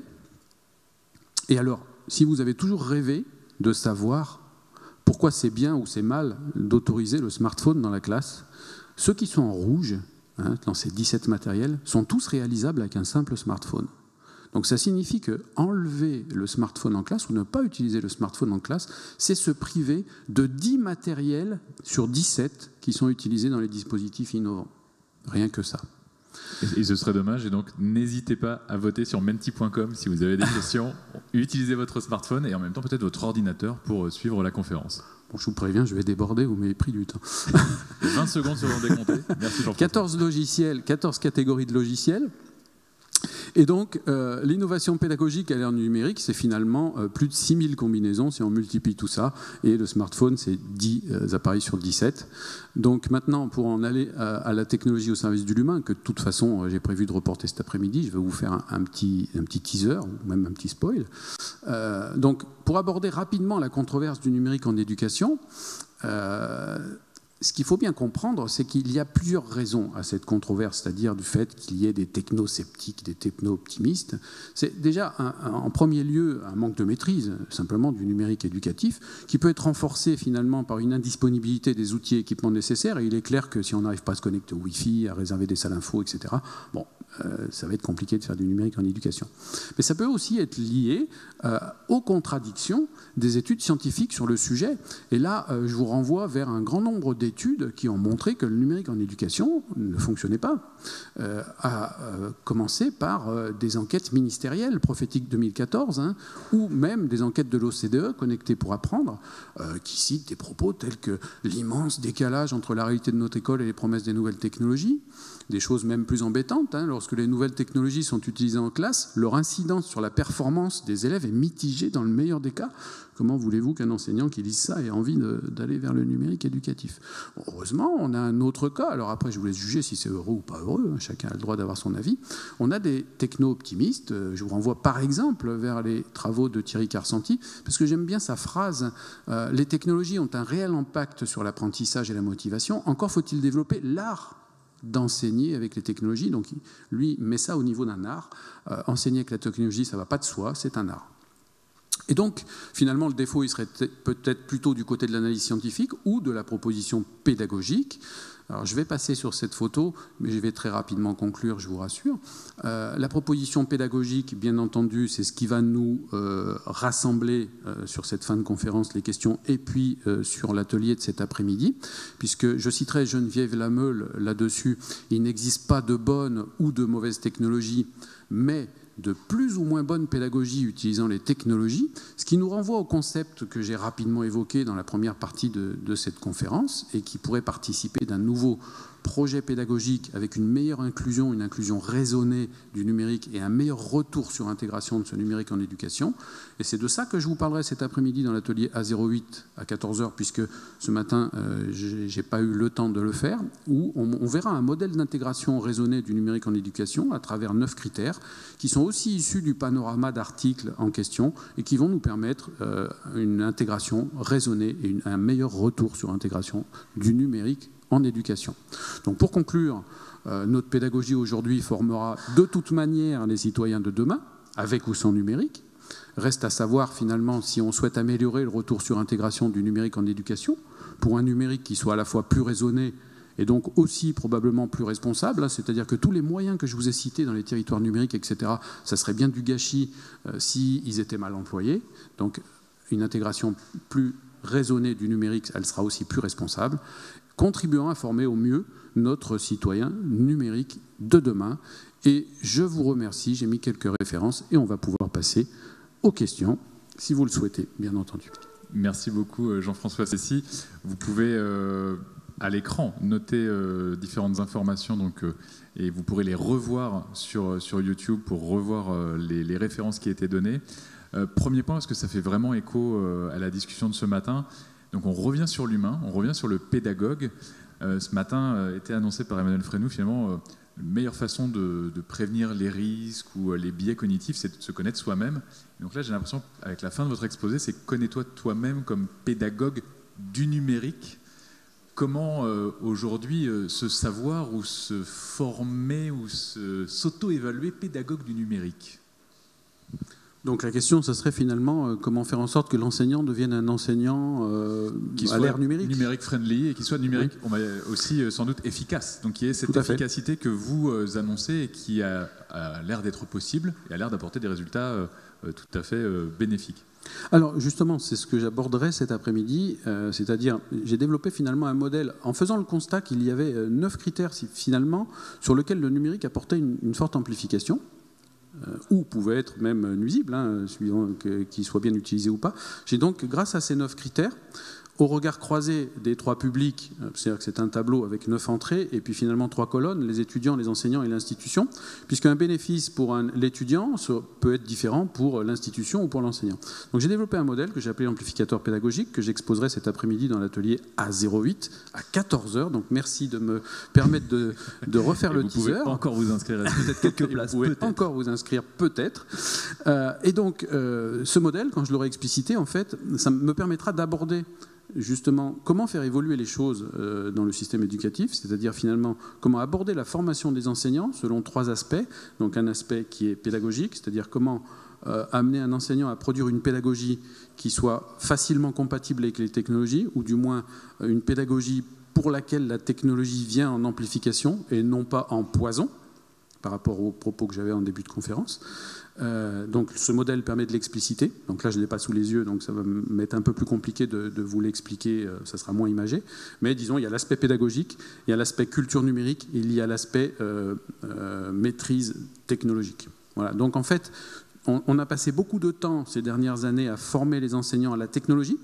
Et alors, si vous avez toujours rêvé de savoir pourquoi c'est bien ou c'est mal d'autoriser le smartphone dans la classe, ceux qui sont en rouge, hein, dans ces dix-sept matériels, sont tous réalisables avec un simple smartphone. Donc ça signifie que enlever le smartphone en classe ou ne pas utiliser le smartphone en classe, c'est se priver de dix matériels sur dix-sept qui sont utilisés dans les dispositifs innovants. Rien que ça. Et ce serait dommage, et donc n'hésitez pas à voter sur menti point com si vous avez des questions. Utilisez votre smartphone et en même temps peut-être votre ordinateur pour suivre la conférence. Bon, je vous préviens, je vais déborder, vous m'avez pris du temps. vingt secondes seront décomptées. Merci Jean-François. quatorze logiciels, quatorze catégories de logiciels. Et donc, euh, l'innovation pédagogique à l'ère numérique, c'est finalement euh, plus de six mille combinaisons si on multiplie tout ça. Et le smartphone, c'est dix euh, appareils sur dix-sept. Donc maintenant, pour en aller à, à la technologie au service de l'humain, que de toute façon, euh, j'ai prévu de reporter cet après-midi, je vais vous faire un, un, petit, un petit teaser, ou même un petit spoil. Euh, donc, pour aborder rapidement la controverse du numérique en éducation, euh, ce qu'il faut bien comprendre, c'est qu'il y a plusieurs raisons à cette controverse, c'est-à-dire du fait qu'il y ait des techno-sceptiques, des techno-optimistes. C'est déjà, un, un, en premier lieu, un manque de maîtrise, simplement, du numérique éducatif, qui peut être renforcé finalement par une indisponibilité des outils et équipements nécessaires. Et il est clair que si on n'arrive pas à se connecter au Wi-Fi, à réserver des salles info, et cetera, bon, euh, ça va être compliqué de faire du numérique en éducation. Mais ça peut aussi être lié euh, aux contradictions des études scientifiques sur le sujet. Et là, euh, je vous renvoie vers un grand nombre d'études qui ont montré que le numérique en éducation ne fonctionnait pas, euh, à euh, commencer par euh, des enquêtes ministérielles, Prophétique deux mille quatorze, hein, ou même des enquêtes de l'O C D E, Connectés pour apprendre, euh, qui citent des propos tels que l'immense décalage entre la réalité de notre école et les promesses des nouvelles technologies, des choses même plus embêtantes, hein, lorsque les nouvelles technologies sont utilisées en classe, leur incidence sur la performance des élèves est mitigée dans le meilleur des cas. Comment voulez-vous qu'un enseignant qui lise ça ait envie d'aller vers le numérique éducatif? Bon, heureusement, on a un autre cas. Alors après, je vous laisse juger si c'est heureux ou pas heureux. Chacun a le droit d'avoir son avis. On a des techno-optimistes. Je vous renvoie par exemple vers les travaux de Thierry Karsanti, parce que j'aime bien sa phrase euh, « Les technologies ont un réel impact sur l'apprentissage et la motivation. Encore faut-il développer l'art d'enseigner avec les technologies. » Donc lui met ça au niveau d'un art. Euh, enseigner avec la technologie, ça ne va pas de soi, c'est un art. Et donc, finalement, le défaut, il serait peut-être plutôt du côté de l'analyse scientifique ou de la proposition pédagogique. Alors, je vais passer sur cette photo, mais je vais très rapidement conclure, je vous rassure. Euh, la proposition pédagogique, bien entendu, c'est ce qui va nous euh, rassembler euh, sur cette fin de conférence, les questions, et puis euh, sur l'atelier de cet après-midi, puisque je citerai Geneviève Lameule là-dessus, il n'existe pas de bonne ou de mauvaise technologie, mais de plus ou moins bonne pédagogie utilisant les technologies, ce qui nous renvoie au concept que j'ai rapidement évoqué dans la première partie de, de cette conférence et qui pourrait participer d'un nouveau projet pédagogique avec une meilleure inclusion, une inclusion raisonnée du numérique et un meilleur retour sur intégration de ce numérique en éducation. Et c'est de ça que je vous parlerai cet après-midi dans l'atelier A zéro huit à quatorze heures, puisque ce matin, euh, je n'ai pas eu le temps de le faire, où on, on verra un modèle d'intégration raisonnée du numérique en éducation à travers neuf critères qui sont aussi issus du panorama d'articles en question et qui vont nous permettre euh, une intégration raisonnée et une, un meilleur retour sur intégration du numérique en éducation. Donc pour conclure, euh, notre pédagogie aujourd'hui formera de toute manière les citoyens de demain, avec ou sans numérique. Reste à savoir finalement si on souhaite améliorer le retour sur intégration du numérique en éducation, pour un numérique qui soit à la fois plus raisonné et donc aussi probablement plus responsable, hein, c'est-à-dire que tous les moyens que je vous ai cités dans les territoires numériques, et cetera, ça serait bien du gâchis euh, s'ils étaient mal employés. Donc une intégration plus raisonnée du numérique, elle sera aussi plus responsable, contribuant à former au mieux notre citoyen numérique de demain. Et je vous remercie, j'ai mis quelques références et on va pouvoir passer aux questions, si vous le souhaitez, bien entendu. Merci beaucoup Jean-François Cessy. Vous pouvez euh, à l'écran noter euh, différentes informations donc, euh, et vous pourrez les revoir sur, sur YouTube pour revoir euh, les, les références qui étaient données. Euh, premier point, parce que ça fait vraiment écho euh, à la discussion de ce matin. Donc on revient sur l'humain, on revient sur le pédagogue. Euh, ce matin euh, était annoncé par Emmanuel Freinou, finalement, euh, la meilleure façon de, de prévenir les risques ou euh, les biais cognitifs, c'est de se connaître soi-même. Donc là, j'ai l'impression, avec la fin de votre exposé, c'est connais-toi toi-même comme pédagogue du numérique. Comment euh, aujourd'hui euh, se savoir ou se former ou se, s'auto-évaluer pédagogue du numérique? Donc la question, ce serait finalement euh, comment faire en sorte que l'enseignant devienne un enseignant euh, qui à l'ère numérique. Numérique friendly et qui soit numérique, oui. On va aussi euh, sans doute efficace. Donc qui ait cette efficacité que vous euh, annoncez et qui a, a l'air d'être possible et a l'air d'apporter des résultats euh, tout à fait euh, bénéfiques. Alors justement, c'est ce que j'aborderai cet après-midi, euh, c'est-à-dire j'ai développé finalement un modèle en faisant le constat qu'il y avait euh, neuf critères finalement sur lesquels le numérique apportait une, une forte amplification. Euh, ou pouvait être même nuisible, hein, suivant qu'il soit bien utilisé ou pas. J'ai donc, grâce à ces neuf critères, au regard croisé des trois publics, c'est-à-dire que c'est un tableau avec neuf entrées, et puis finalement trois colonnes, les étudiants, les enseignants et l'institution, puisqu'un bénéfice pour l'étudiant peut être différent pour l'institution ou pour l'enseignant. Donc j'ai développé un modèle que j'ai appelé l'amplificateur pédagogique, que j'exposerai cet après-midi dans l'atelier A zéro huit à quatorze heures. Donc merci de me permettre de, de refaire et le vous teaser. Vous pouvez encore vous inscrire, peut-être quelques places. Vous pouvez encore vous inscrire, peut-être. Euh, et donc euh, ce modèle, quand je l'aurai explicité, en fait, ça me permettra d'aborder justement comment faire évoluer les choses euh, dans le système éducatif, c'est-à-dire finalement comment aborder la formation des enseignants selon trois aspects. Donc un aspect qui est pédagogique, c'est-à-dire comment euh, amener un enseignant à produire une pédagogie qui soit facilement compatible avec les technologies, ou du moins euh, une pédagogie pour laquelle la technologie vient en amplification et non pas en poison, par rapport aux propos que j'avais en début de conférence. Euh, donc ce modèle permet de l'expliciter. Donc là, je ne l'ai pas sous les yeux, donc ça va m'être un peu plus compliqué de, de vous l'expliquer, euh, ça sera moins imagé. Mais disons, il y a l'aspect pédagogique, il y a l'aspect culture numérique, et il y a l'aspect euh, euh, maîtrise technologique. Voilà. Donc en fait, on, on a passé beaucoup de temps ces dernières années à former les enseignants à la technologie,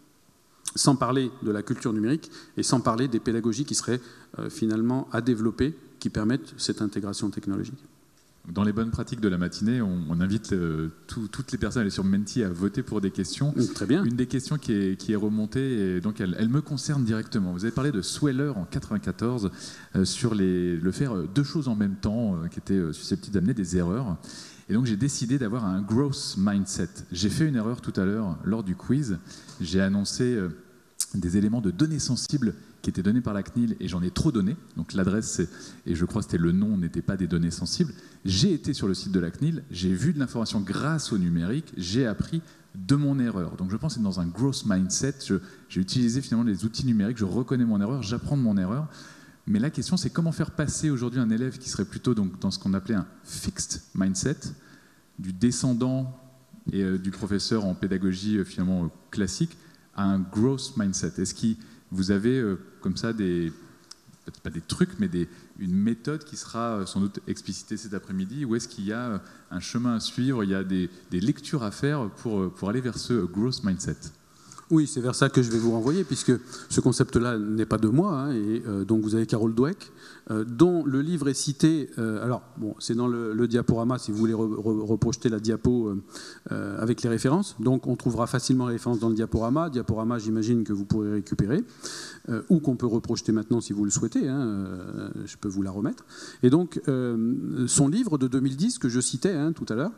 sans parler de la culture numérique et sans parler des pédagogies qui seraient euh, finalement à développer, qui permettent cette intégration technologique. Dans les bonnes pratiques de la matinée, on, on invite euh, tout, toutes les personnes à aller sur Menti à voter pour des questions. Très bien. Une des questions qui est, qui est remontée, et donc elle, elle me concerne directement. Vous avez parlé de Sweller en quatre-vingt-quatorze euh, sur les, le faire deux choses en même temps euh, qui étaient euh, susceptibles d'amener des erreurs. Et donc j'ai décidé d'avoir un growth mindset. J'ai fait une erreur tout à l'heure lors du quiz. J'ai annoncé euh, des éléments de données sensibles qui étaient donnés par la C N I L et j'en ai trop donné. Donc l'adresse et je crois que c'était le nom n'étaient pas des données sensibles. J'ai été sur le site de la C N I L, j'ai vu de l'information grâce au numérique, j'ai appris de mon erreur. Donc je pense être dans un growth mindset. Je, j'ai utilisé finalement les outils numériques, je reconnais mon erreur, j'apprends de mon erreur. Mais la question, c'est comment faire passer aujourd'hui un élève qui serait plutôt donc, dans ce qu'on appelait un fixed mindset, du descendant et euh, du professeur en pédagogie euh, finalement euh, classique, à un growth mindset. Est-ce que vous avez euh, comme ça des, pas des trucs, mais des, une méthode qui sera euh, sans doute explicitée cet après-midi, ou est-ce qu'il y a euh, un chemin à suivre, il y a des, des lectures à faire pour, euh, pour aller vers ce growth mindset ? Oui, c'est vers ça que je vais vous renvoyer, puisque ce concept-là n'est pas de moi, hein, et euh, donc vous avez Carol Dweck, euh, dont le livre est cité, euh, alors bon, c'est dans le, le diaporama, si vous voulez re, re, reprojeter la diapo euh, euh, avec les références, donc on trouvera facilement les références dans le diaporama, diaporama j'imagine que vous pourrez récupérer, euh, ou qu'on peut reprojeter maintenant si vous le souhaitez, hein, euh, je peux vous la remettre, et donc euh, son livre de deux mille dix, que je citais hein, tout à l'heure,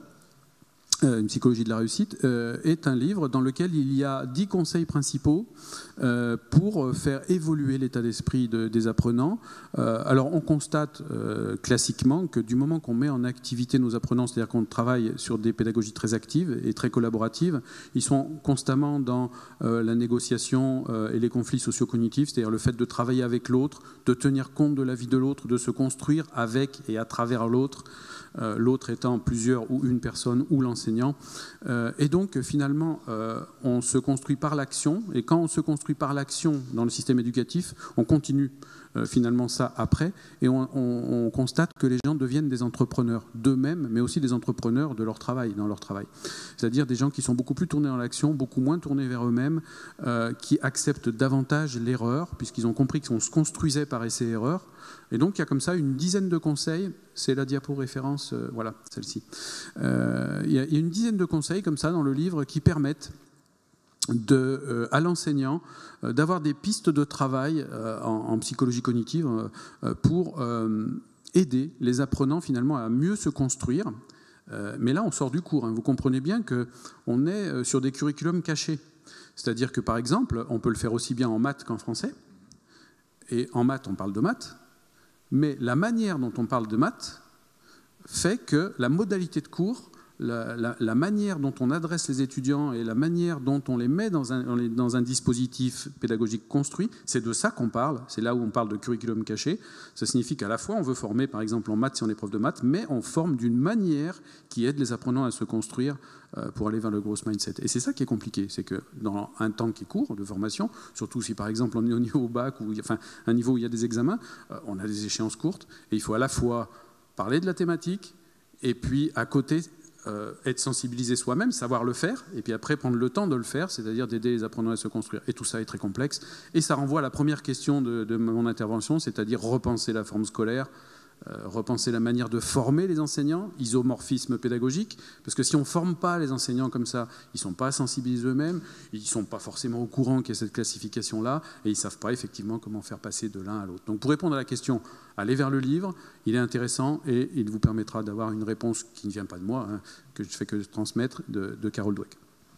Euh, une psychologie de la réussite, euh, est un livre dans lequel il y a dix conseils principaux euh, pour faire évoluer l'état d'esprit de, des apprenants. Euh, alors on constate euh, classiquement que du moment qu'on met en activité nos apprenants, c'est-à-dire qu'on travaille sur des pédagogies très actives et très collaboratives, ils sont constamment dans euh, la négociation euh, et les conflits socio-cognitifs, c'est-à-dire le fait de travailler avec l'autre, de tenir compte de la vie de l'autre, de se construire avec et à travers l'autre, euh, l'autre étant plusieurs ou une personne ou l'enseignant. Euh, et donc finalement, euh, on se construit par l'action, et quand on se construit par l'action dans le système éducatif, on continue euh, finalement ça après, et on, on, on constate que les gens deviennent des entrepreneurs d'eux-mêmes, mais aussi des entrepreneurs de leur travail, dans leur travail. C'est-à-dire des gens qui sont beaucoup plus tournés dans l'action, beaucoup moins tournés vers eux-mêmes, euh, qui acceptent davantage l'erreur, puisqu'ils ont compris qu'on se construisait par essai-erreur. Et donc, il y a comme ça une dizaine de conseils. C'est la diapo référence, euh, voilà, celle-ci. Euh, il, y a, il y a une dizaine de conseils comme ça dans le livre qui permettent de, euh, à l'enseignant euh, d'avoir des pistes de travail euh, en, en psychologie cognitive euh, pour euh, aider les apprenants finalement à mieux se construire. Euh, mais là, on sort du cours. Hein. Vous comprenez bien qu'on est sur des curriculums cachés. C'est-à-dire que, par exemple, on peut le faire aussi bien en maths qu'en français. Et en maths, on parle de maths. Mais la manière dont on parle de maths fait que la modalité de cours, la, la, la manière dont on adresse les étudiants et la manière dont on les met dans un, dans un dispositif pédagogique construit, c'est de ça qu'on parle. C'est là où on parle de curriculum caché. Ça signifie qu'à la fois on veut former, par exemple en maths si on est prof de maths, mais on forme d'une manière qui aide les apprenants à se construire pour aller vers le growth mindset. Et c'est ça qui est compliqué, c'est que dans un temps qui est court de formation, surtout si par exemple on est au niveau au bac, ou enfin un niveau où il y a des examens, on a des échéances courtes, et il faut à la fois parler de la thématique, et puis à côté euh, être sensibilisé soi-même, savoir le faire, et puis après prendre le temps de le faire, c'est-à-dire d'aider les apprenants à se construire. Et tout ça est très complexe, et ça renvoie à la première question de, de mon intervention, c'est-à-dire repenser la forme scolaire, Euh, repenser la manière de former les enseignants, isomorphisme pédagogique, parce que si on ne forme pas les enseignants comme ça, ils ne sont pas sensibilisés eux-mêmes, ils ne sont pas forcément au courant qu'il y a cette classification-là, et ils ne savent pas effectivement comment faire passer de l'un à l'autre. Donc pour répondre à la question, allez vers le livre, il est intéressant et il vous permettra d'avoir une réponse qui ne vient pas de moi, hein, que je ne fais que transmettre, de, de Carol Dweck.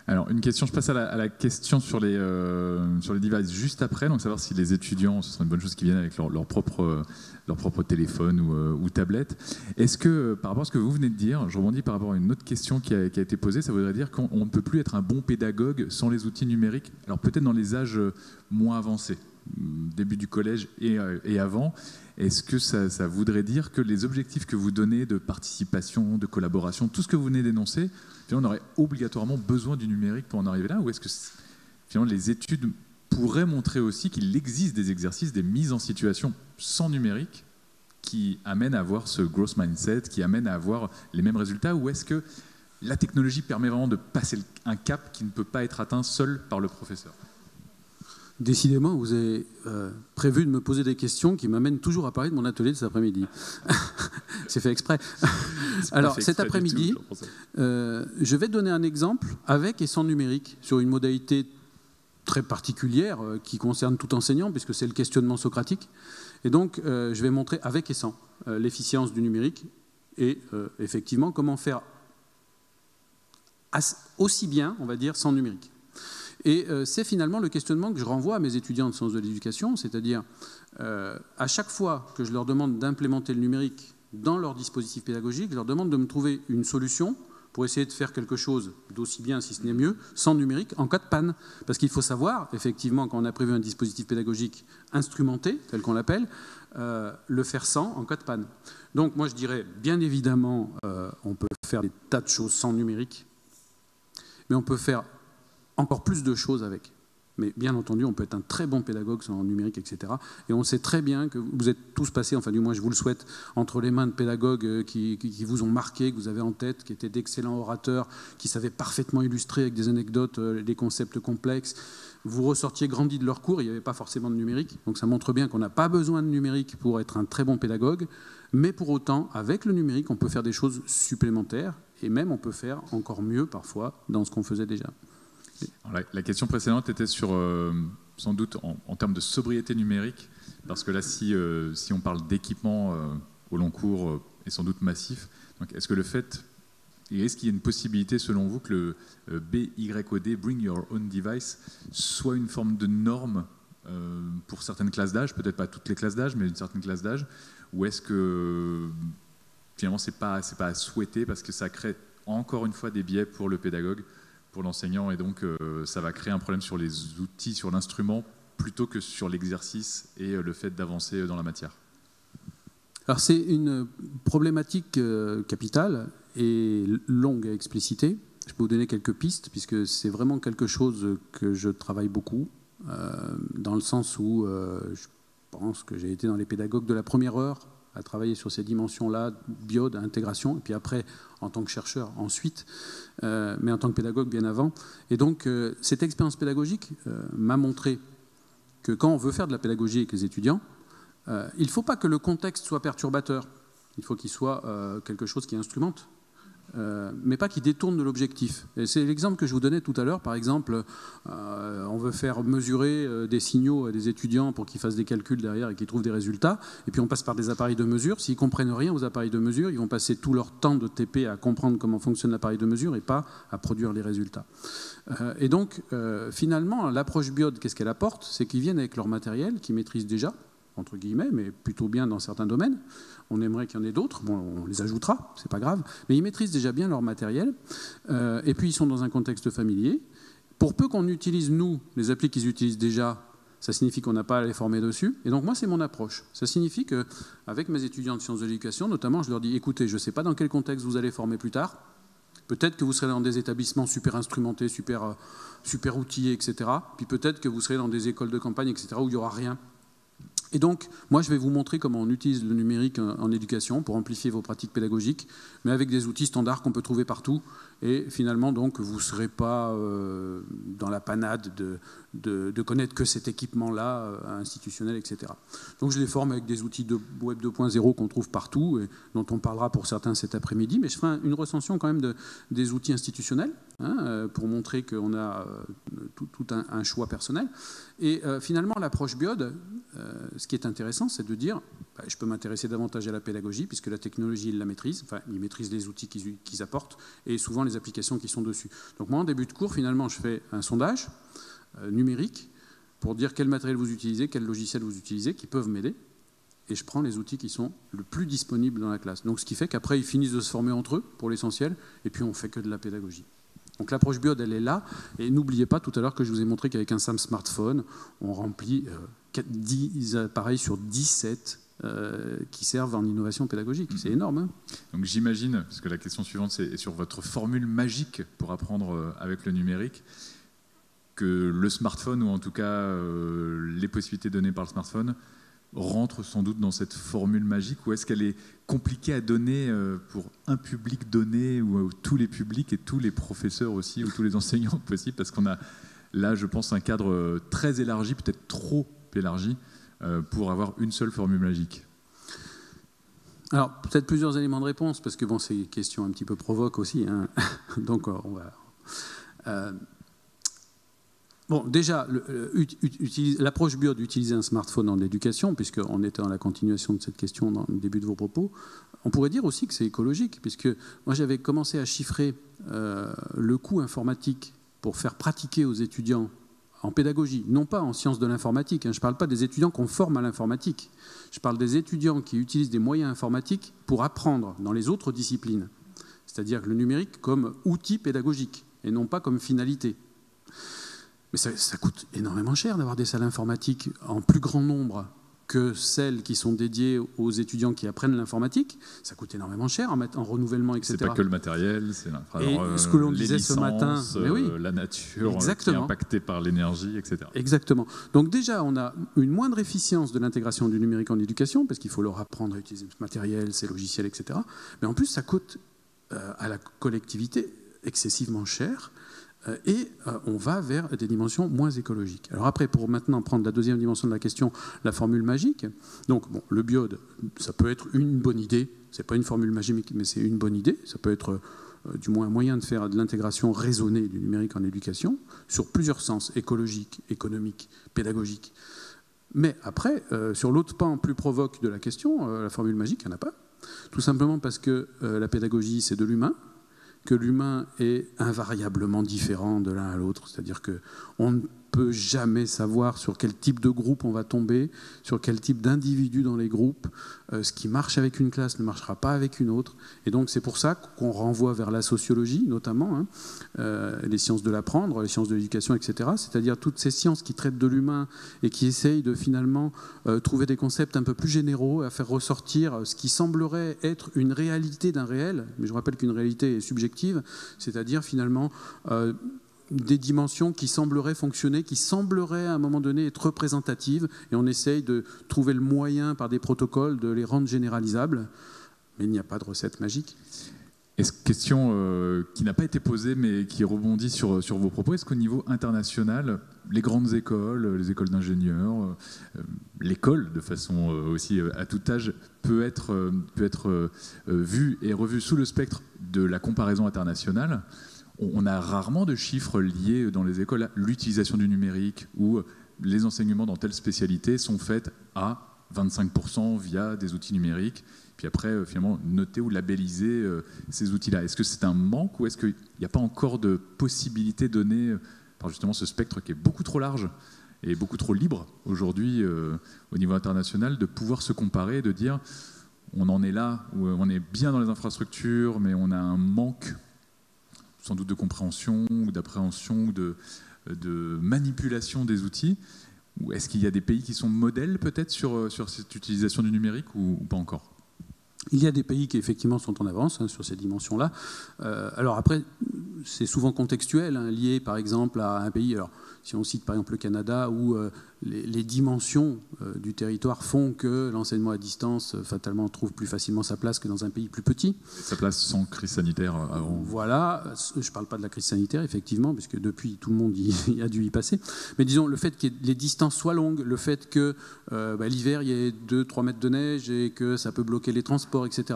Alors, une question, je passe à la, à la question sur les, euh, sur les devices juste après, donc savoir si les étudiants, ce serait une bonne chose qu'ils viennent avec leur, leur, propre, leur propre téléphone ou, euh, ou tablette. Est-ce que, par rapport à ce que vous venez de dire, je rebondis par rapport à une autre question qui a, qui a été posée, ça voudrait dire qu'on ne peut plus être un bon pédagogue sans les outils numériques, alors peut-être dans les âges moins avancés, début du collège et, et avant. Est-ce que ça, ça voudrait dire que les objectifs que vous donnez de participation, de collaboration, tout ce que vous venez d'énoncer, on aurait obligatoirement besoin du numérique pour en arriver là? Ou est-ce que finalement les études pourraient montrer aussi qu'il existe des exercices, des mises en situation sans numérique qui amènent à avoir ce growth mindset, qui amènent à avoir les mêmes résultats? Ou est-ce que la technologie permet vraiment de passer un cap qui ne peut pas être atteint seul par le professeur? Décidément, vous avez euh, prévu de me poser des questions qui m'amènent toujours à parler de mon atelier de cet après-midi. C'est fait exprès. Alors, cet après-midi, euh, je vais donner un exemple avec et sans numérique sur une modalité très particulière euh, qui concerne tout enseignant, puisque c'est le questionnement socratique. Et donc, euh, je vais montrer avec et sans euh, l'efficience du numérique et euh, effectivement comment faire aussi bien, on va dire, sans numérique. Et euh, c'est finalement le questionnement que je renvoie à mes étudiants de sciences de l'éducation, c'est-à-dire euh, à chaque fois que je leur demande d'implémenter le numérique dans leur dispositif pédagogique, je leur demande de me trouver une solution pour essayer de faire quelque chose d'aussi bien, si ce n'est mieux, sans numérique, en cas de panne. Parce qu'il faut savoir, effectivement, quand on a prévu un dispositif pédagogique instrumenté, tel qu'on l'appelle, euh, le faire sans, en cas de panne. Donc moi je dirais, bien évidemment, euh, on peut faire des tas de choses sans numérique, mais on peut faire encore plus de choses avec. Mais bien entendu, on peut être un très bon pédagogue sans numérique, et cetera. Et on sait très bien que vous êtes tous passés, enfin du moins je vous le souhaite, entre les mains de pédagogues qui, qui, qui vous ont marqué, que vous avez en tête, qui étaient d'excellents orateurs, qui savaient parfaitement illustrer avec des anecdotes des concepts complexes. Vous ressortiez grandis de leur cours, il n'y avait pas forcément de numérique. Donc ça montre bien qu'on n'a pas besoin de numérique pour être un très bon pédagogue. Mais pour autant, avec le numérique, on peut faire des choses supplémentaires. Et même on peut faire encore mieux parfois dans ce qu'on faisait déjà. La, la question précédente était sur, euh, sans doute, en, en termes de sobriété numérique, parce que là, si, euh, si on parle d'équipement euh, au long cours euh, et sans doute massif, donc est-ce que le fait, et est-ce qu'il y a une possibilité, selon vous, que le euh, B Y O D, Bring Your Own Device, soit une forme de norme euh, pour certaines classes d'âge, peut-être pas toutes les classes d'âge, mais une certaine classe d'âge, ou est-ce que finalement, c'est pas, c'est pas à souhaiter parce que ça crée encore une fois des biais pour le pédagogue, pour l'enseignant, et donc euh, ça va créer un problème sur les outils, sur l'instrument, plutôt que sur l'exercice et euh, le fait d'avancer dans la matière. Alors c'est une problématique euh, capitale et longue à expliciter. Je peux vous donner quelques pistes, puisque c'est vraiment quelque chose que je travaille beaucoup, euh, dans le sens où euh, je pense que j'ai été dans les pédagogues de la première heure, à travailler sur ces dimensions-là, bio, d'intégration, et puis après, en tant que chercheur, ensuite, euh, mais en tant que pédagogue, bien avant. Et donc, euh, cette expérience pédagogique euh, m'a montré que quand on veut faire de la pédagogie avec les étudiants, euh, il ne faut pas que le contexte soit perturbateur. Il faut qu'il soit euh, quelque chose qui instrumente, euh, mais pas qui détourne de l'objectif. Et c'est l'exemple que je vous donnais tout à l'heure. Par exemple, euh, on veut faire mesurer euh, des signaux à des étudiants pour qu'ils fassent des calculs derrière et qu'ils trouvent des résultats. Et puis on passe par des appareils de mesure. S'ils ne comprennent rien aux appareils de mesure, ils vont passer tout leur temps de T P à comprendre comment fonctionne l'appareil de mesure et pas à produire les résultats. Euh, et donc, euh, finalement, l'approche BIOD, qu'est-ce qu'elle apporte? C'est qu'ils viennent avec leur matériel, qu'ils maîtrisent déjà, entre guillemets, mais plutôt bien dans certains domaines. On aimerait qu'il y en ait d'autres, bon, on les ajoutera, c'est pas grave, mais ils maîtrisent déjà bien leur matériel, euh, et puis ils sont dans un contexte familier. Pour peu qu'on utilise, nous, les applis qu'ils utilisent déjà, ça signifie qu'on n'a pas à les former dessus, et donc moi, c'est mon approche. Ça signifie qu'avec mes étudiants de sciences de l'éducation, notamment, je leur dis, écoutez, je ne sais pas dans quel contexte vous allez former plus tard, peut-être que vous serez dans des établissements super instrumentés, super, super outillés, et cetera, puis peut-être que vous serez dans des écoles de campagne, et cetera, où il n'y aura rien. Et donc, moi, je vais vous montrer comment on utilise le numérique en éducation pour amplifier vos pratiques pédagogiques, mais avec des outils standards qu'on peut trouver partout. Et finalement, donc, vous ne serez pas euh, dans la panade de, de, de connaître que cet équipement-là, euh, institutionnel, et cetera. Donc, je les forme avec des outils de Web deux point zéro qu'on trouve partout, et dont on parlera pour certains cet après-midi. Mais je ferai une recension quand même de, des outils institutionnels, hein, euh, pour montrer qu'on a euh, tout, tout un, un choix personnel. Et euh, finalement, l'approche BIOD, euh, ce qui est intéressant, c'est de dire, bah, je peux m'intéresser davantage à la pédagogie, puisque la technologie, il la maîtrise, enfin, il maîtrise les outils qu'ils, qu'ils apportent, et souvent les applications qui sont dessus. Donc moi, en début de cours, finalement, je fais un sondage euh, numérique pour dire quel matériel vous utilisez, quel logiciel vous utilisez, qui peuvent m'aider, et je prends les outils qui sont le plus disponibles dans la classe. Donc ce qui fait qu'après, ils finissent de se former entre eux, pour l'essentiel, et puis on fait que de la pédagogie. Donc l'approche BIOD, elle est là, et n'oubliez pas tout à l'heure que je vous ai montré qu'avec un simple smartphone, on remplit euh, dix appareils sur dix-sept euh, qui servent en innovation pédagogique. C'est énorme. Hein. Donc j'imagine, parce que la question suivante, c'est sur votre formule magique pour apprendre avec le numérique, que le smartphone, ou en tout cas euh, les possibilités données par le smartphone, rentre sans doute dans cette formule magique, ou est-ce qu'elle est compliquée à donner pour un public donné, ou tous les publics et tous les professeurs aussi, ou tous les enseignants possibles, parce qu'on a là, je pense, un cadre très élargi, peut-être trop élargi, pour avoir une seule formule magique. Alors, peut-être plusieurs éléments de réponse, parce que bon, c'est une question un petit peu provoque aussi, hein. Donc on va... Euh, Bon, déjà, l'approche BIOD d'utiliser un smartphone en éducation, puisqu'on était dans la continuation de cette question dans le début de vos propos, on pourrait dire aussi que c'est écologique, puisque moi j'avais commencé à chiffrer euh, le coût informatique pour faire pratiquer aux étudiants en pédagogie, non pas en sciences de l'informatique, hein, je ne parle pas des étudiants qu'on forme à l'informatique, je parle des étudiants qui utilisent des moyens informatiques pour apprendre dans les autres disciplines, c'est-à-dire le numérique comme outil pédagogique, et non pas comme finalité. Mais ça, ça coûte énormément cher d'avoir des salles informatiques en plus grand nombre que celles qui sont dédiées aux étudiants qui apprennent l'informatique. Ça coûte énormément cher en, en renouvellement, et cetera. C'est pas que le matériel, c'est Et ce que l'on disait licences, ce matin, mais oui, la nature Exactement. Qui est impactée par l'énergie, et cetera. Exactement. Donc déjà, on a une moindre efficience de l'intégration du numérique en éducation, parce qu'il faut leur apprendre à utiliser ce matériel, ces logiciels, et cetera. Mais en plus, ça coûte euh, à la collectivité excessivement cher. Et euh, on va vers des dimensions moins écologiques. Alors après, pour maintenant prendre la deuxième dimension de la question, la formule magique. Donc, bon, le BIOD, ça peut être une bonne idée. C'est pas une formule magique, mais c'est une bonne idée. Ça peut être euh, du moins un moyen de faire de l'intégration raisonnée du numérique en éducation sur plusieurs sens, écologique, économique, pédagogique. Mais après, euh, sur l'autre pan plus provoque de la question, euh, la formule magique, il n'y en a pas. Tout simplement parce que euh, la pédagogie, c'est de l'humain, que l'humain est invariablement différent de l'un à l'autre, c'est-à-dire qu'on ne peut jamais savoir sur quel type de groupe on va tomber, sur quel type d'individu dans les groupes. Euh, ce qui marche avec une classe ne marchera pas avec une autre. Et donc c'est pour ça qu'on renvoie vers la sociologie, notamment, hein, euh, les sciences de l'apprendre, les sciences de l'éducation, et cetera. C'est-à-dire toutes ces sciences qui traitent de l'humain et qui essayent de finalement euh, trouver des concepts un peu plus généraux, à faire ressortir ce qui semblerait être une réalité d'un réel. Mais je rappelle qu'une réalité est subjective, c'est-à-dire finalement... Euh, des dimensions qui sembleraient fonctionner, qui sembleraient à un moment donné être représentatives, et on essaye de trouver le moyen par des protocoles de les rendre généralisables, mais il n'y a pas de recette magique. Est-ce question euh, qui n'a pas été posée, mais qui rebondit sur, sur vos propos, est-ce qu'au niveau international, les grandes écoles, les écoles d'ingénieurs, euh, l'école de façon euh, aussi euh, à tout âge, peut être, euh, peut être euh, vue et revue sous le spectre de la comparaison internationale ? On a rarement de chiffres liés dans les écoles à l'utilisation du numérique, où les enseignements dans telle spécialité sont faits à vingt-cinq pour cent via des outils numériques, puis après finalement noter ou labelliser ces outils-là. Est-ce que c'est un manque, ou est-ce qu'il n'y a pas encore de possibilité donnée par justement ce spectre qui est beaucoup trop large et beaucoup trop libre aujourd'hui euh, au niveau international, de pouvoir se comparer et de dire on en est là, où on est bien dans les infrastructures, mais on a un manque sans doute de compréhension ou d'appréhension ou de, de manipulation des outils. Ou est-ce qu'il y a des pays qui sont modèles peut-être sur, sur cette utilisation du numérique, ou, ou pas encore ? Il y a des pays qui effectivement sont en avance, hein, sur ces dimensions-là. Euh, alors après, c'est souvent contextuel, hein, lié par exemple à un pays. Alors, si on cite par exemple le Canada, où euh, les, les dimensions euh, du territoire font que l'enseignement à distance euh, fatalement trouve plus facilement sa place que dans un pays plus petit. Sa place sans crise sanitaire avant. Voilà, je ne parle pas de la crise sanitaire effectivement, puisque depuis tout le monde y a dû y passer. Mais disons, le fait que les distances soient longues, le fait que euh, bah, l'hiver il y ait deux trois mètres de neige et que ça peut bloquer les transports, et cetera,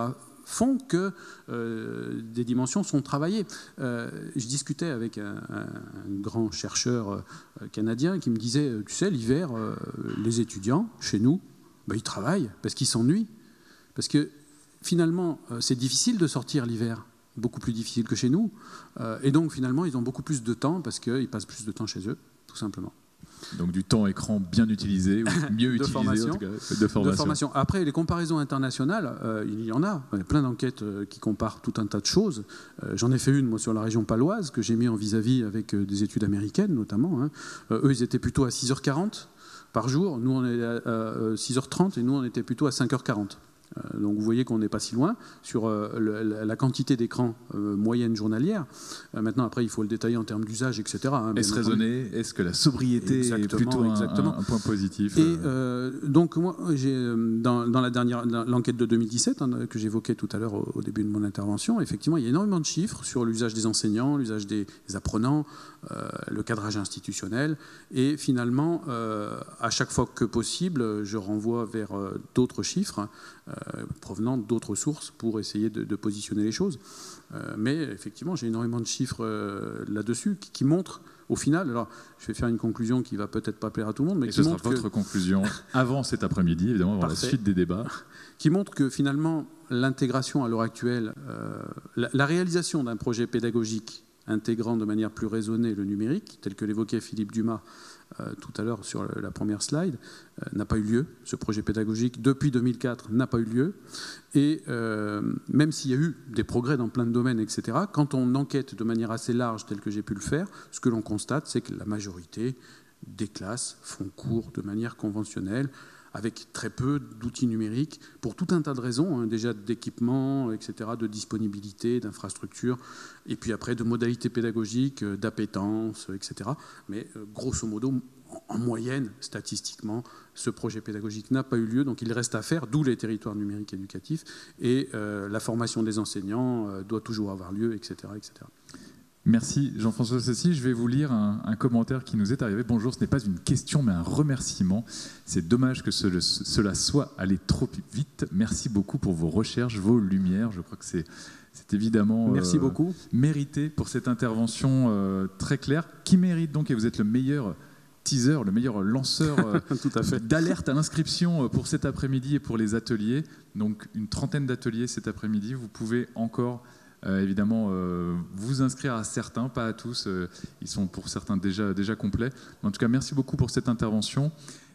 font que euh, des dimensions sont travaillées. Euh, je discutais avec un, un, un grand chercheur euh, canadien qui me disait, tu sais, l'hiver, euh, les étudiants, chez nous, ben, ils travaillent parce qu'ils s'ennuient. Parce que finalement, euh, c'est difficile de sortir l'hiver, beaucoup plus difficile que chez nous. Euh, et donc finalement, ils ont beaucoup plus de temps parce qu'ils passent plus de temps chez eux, tout simplement. Donc du temps écran bien utilisé, ou mieux utilisé formation, en tout cas, de formation. de formation. Après, les comparaisons internationales, euh, il y en a. Il y a plein d'enquêtes euh, qui comparent tout un tas de choses. Euh, J'en ai fait une, moi, sur la région paloise, que j'ai mis en vis-à-vis avec euh, des études américaines, notamment. Hein. Euh, eux, ils étaient plutôt à six heures quarante par jour. Nous, on est à, à six heures trente et nous, on était plutôt à cinq heures quarante. Euh, donc vous voyez qu'on n'est pas si loin sur euh, le, la quantité d'écran euh, moyenne journalière. Euh, maintenant, après, il faut le détailler en termes d'usage, et cetera. Hein, Est-ce raisonné? Est-ce que la sobriété exactement, est plutôt un, exactement. un, un point positif? Et euh, donc moi, j'ai dans, dans la dernière l'enquête de deux mille dix-sept hein, que j'évoquais tout à l'heure au, au début de mon intervention, effectivement, il y a énormément de chiffres sur l'usage des enseignants, l'usage des, des apprenants, euh, le cadrage institutionnel. Et finalement, euh, à chaque fois que possible, je renvoie vers euh, d'autres chiffres euh, provenant d'autres sources pour essayer de, de positionner les choses. Euh, mais effectivement, j'ai énormément de chiffres euh, là-dessus qui, qui montrent, au final, alors je vais faire une conclusion qui va peut-être pas plaire à tout le monde, mais et qui ce sera montre votre que... conclusion avant cet après-midi, évidemment, avant Parfait. la suite des débats. Qui montre que finalement, l'intégration à l'heure actuelle, euh, la, la réalisation d'un projet pédagogique intégrant de manière plus raisonnée le numérique, tel que l'évoquait Philippe Dumas euh, tout à l'heure sur la première slide, euh, n'a pas eu lieu. Ce projet pédagogique, depuis deux mille quatre, n'a pas eu lieu. Et euh, même s'il y a eu des progrès dans plein de domaines, et cetera, quand on enquête de manière assez large, tel que j'ai pu le faire, ce que l'on constate, c'est que la majorité des classes font cours de manière conventionnelle, avec très peu d'outils numériques, pour tout un tas de raisons, hein, déjà d'équipement, et cetera, de disponibilité, d'infrastructures, et puis après de modalités pédagogiques, d'appétence, et cetera. Mais euh, grosso modo, en moyenne, statistiquement, ce projet pédagogique n'a pas eu lieu, donc il reste à faire, d'où les territoires numériques éducatifs, et euh, la formation des enseignants euh, doit toujours avoir lieu, et cetera, et cetera. Merci Jean-François Cessy. Je vais vous lire un, un commentaire qui nous est arrivé. Bonjour, ce n'est pas une question mais un remerciement. C'est dommage que ce, cela soit allé trop vite. Merci beaucoup pour vos recherches, vos lumières. Je crois que c'est évidemment Merci euh, beaucoup. mérité pour cette intervention euh, très claire, qui mérite donc, et vous êtes le meilleur teaser, le meilleur lanceur euh, d'alerte à l'inscription pour cet après-midi et pour les ateliers. Donc une trentaine d'ateliers cet après-midi. Vous pouvez encore... Euh, évidemment, euh, vous inscrire à certains, pas à tous. Euh, ils sont pour certains déjà, déjà complets. Mais en tout cas, merci beaucoup pour cette intervention.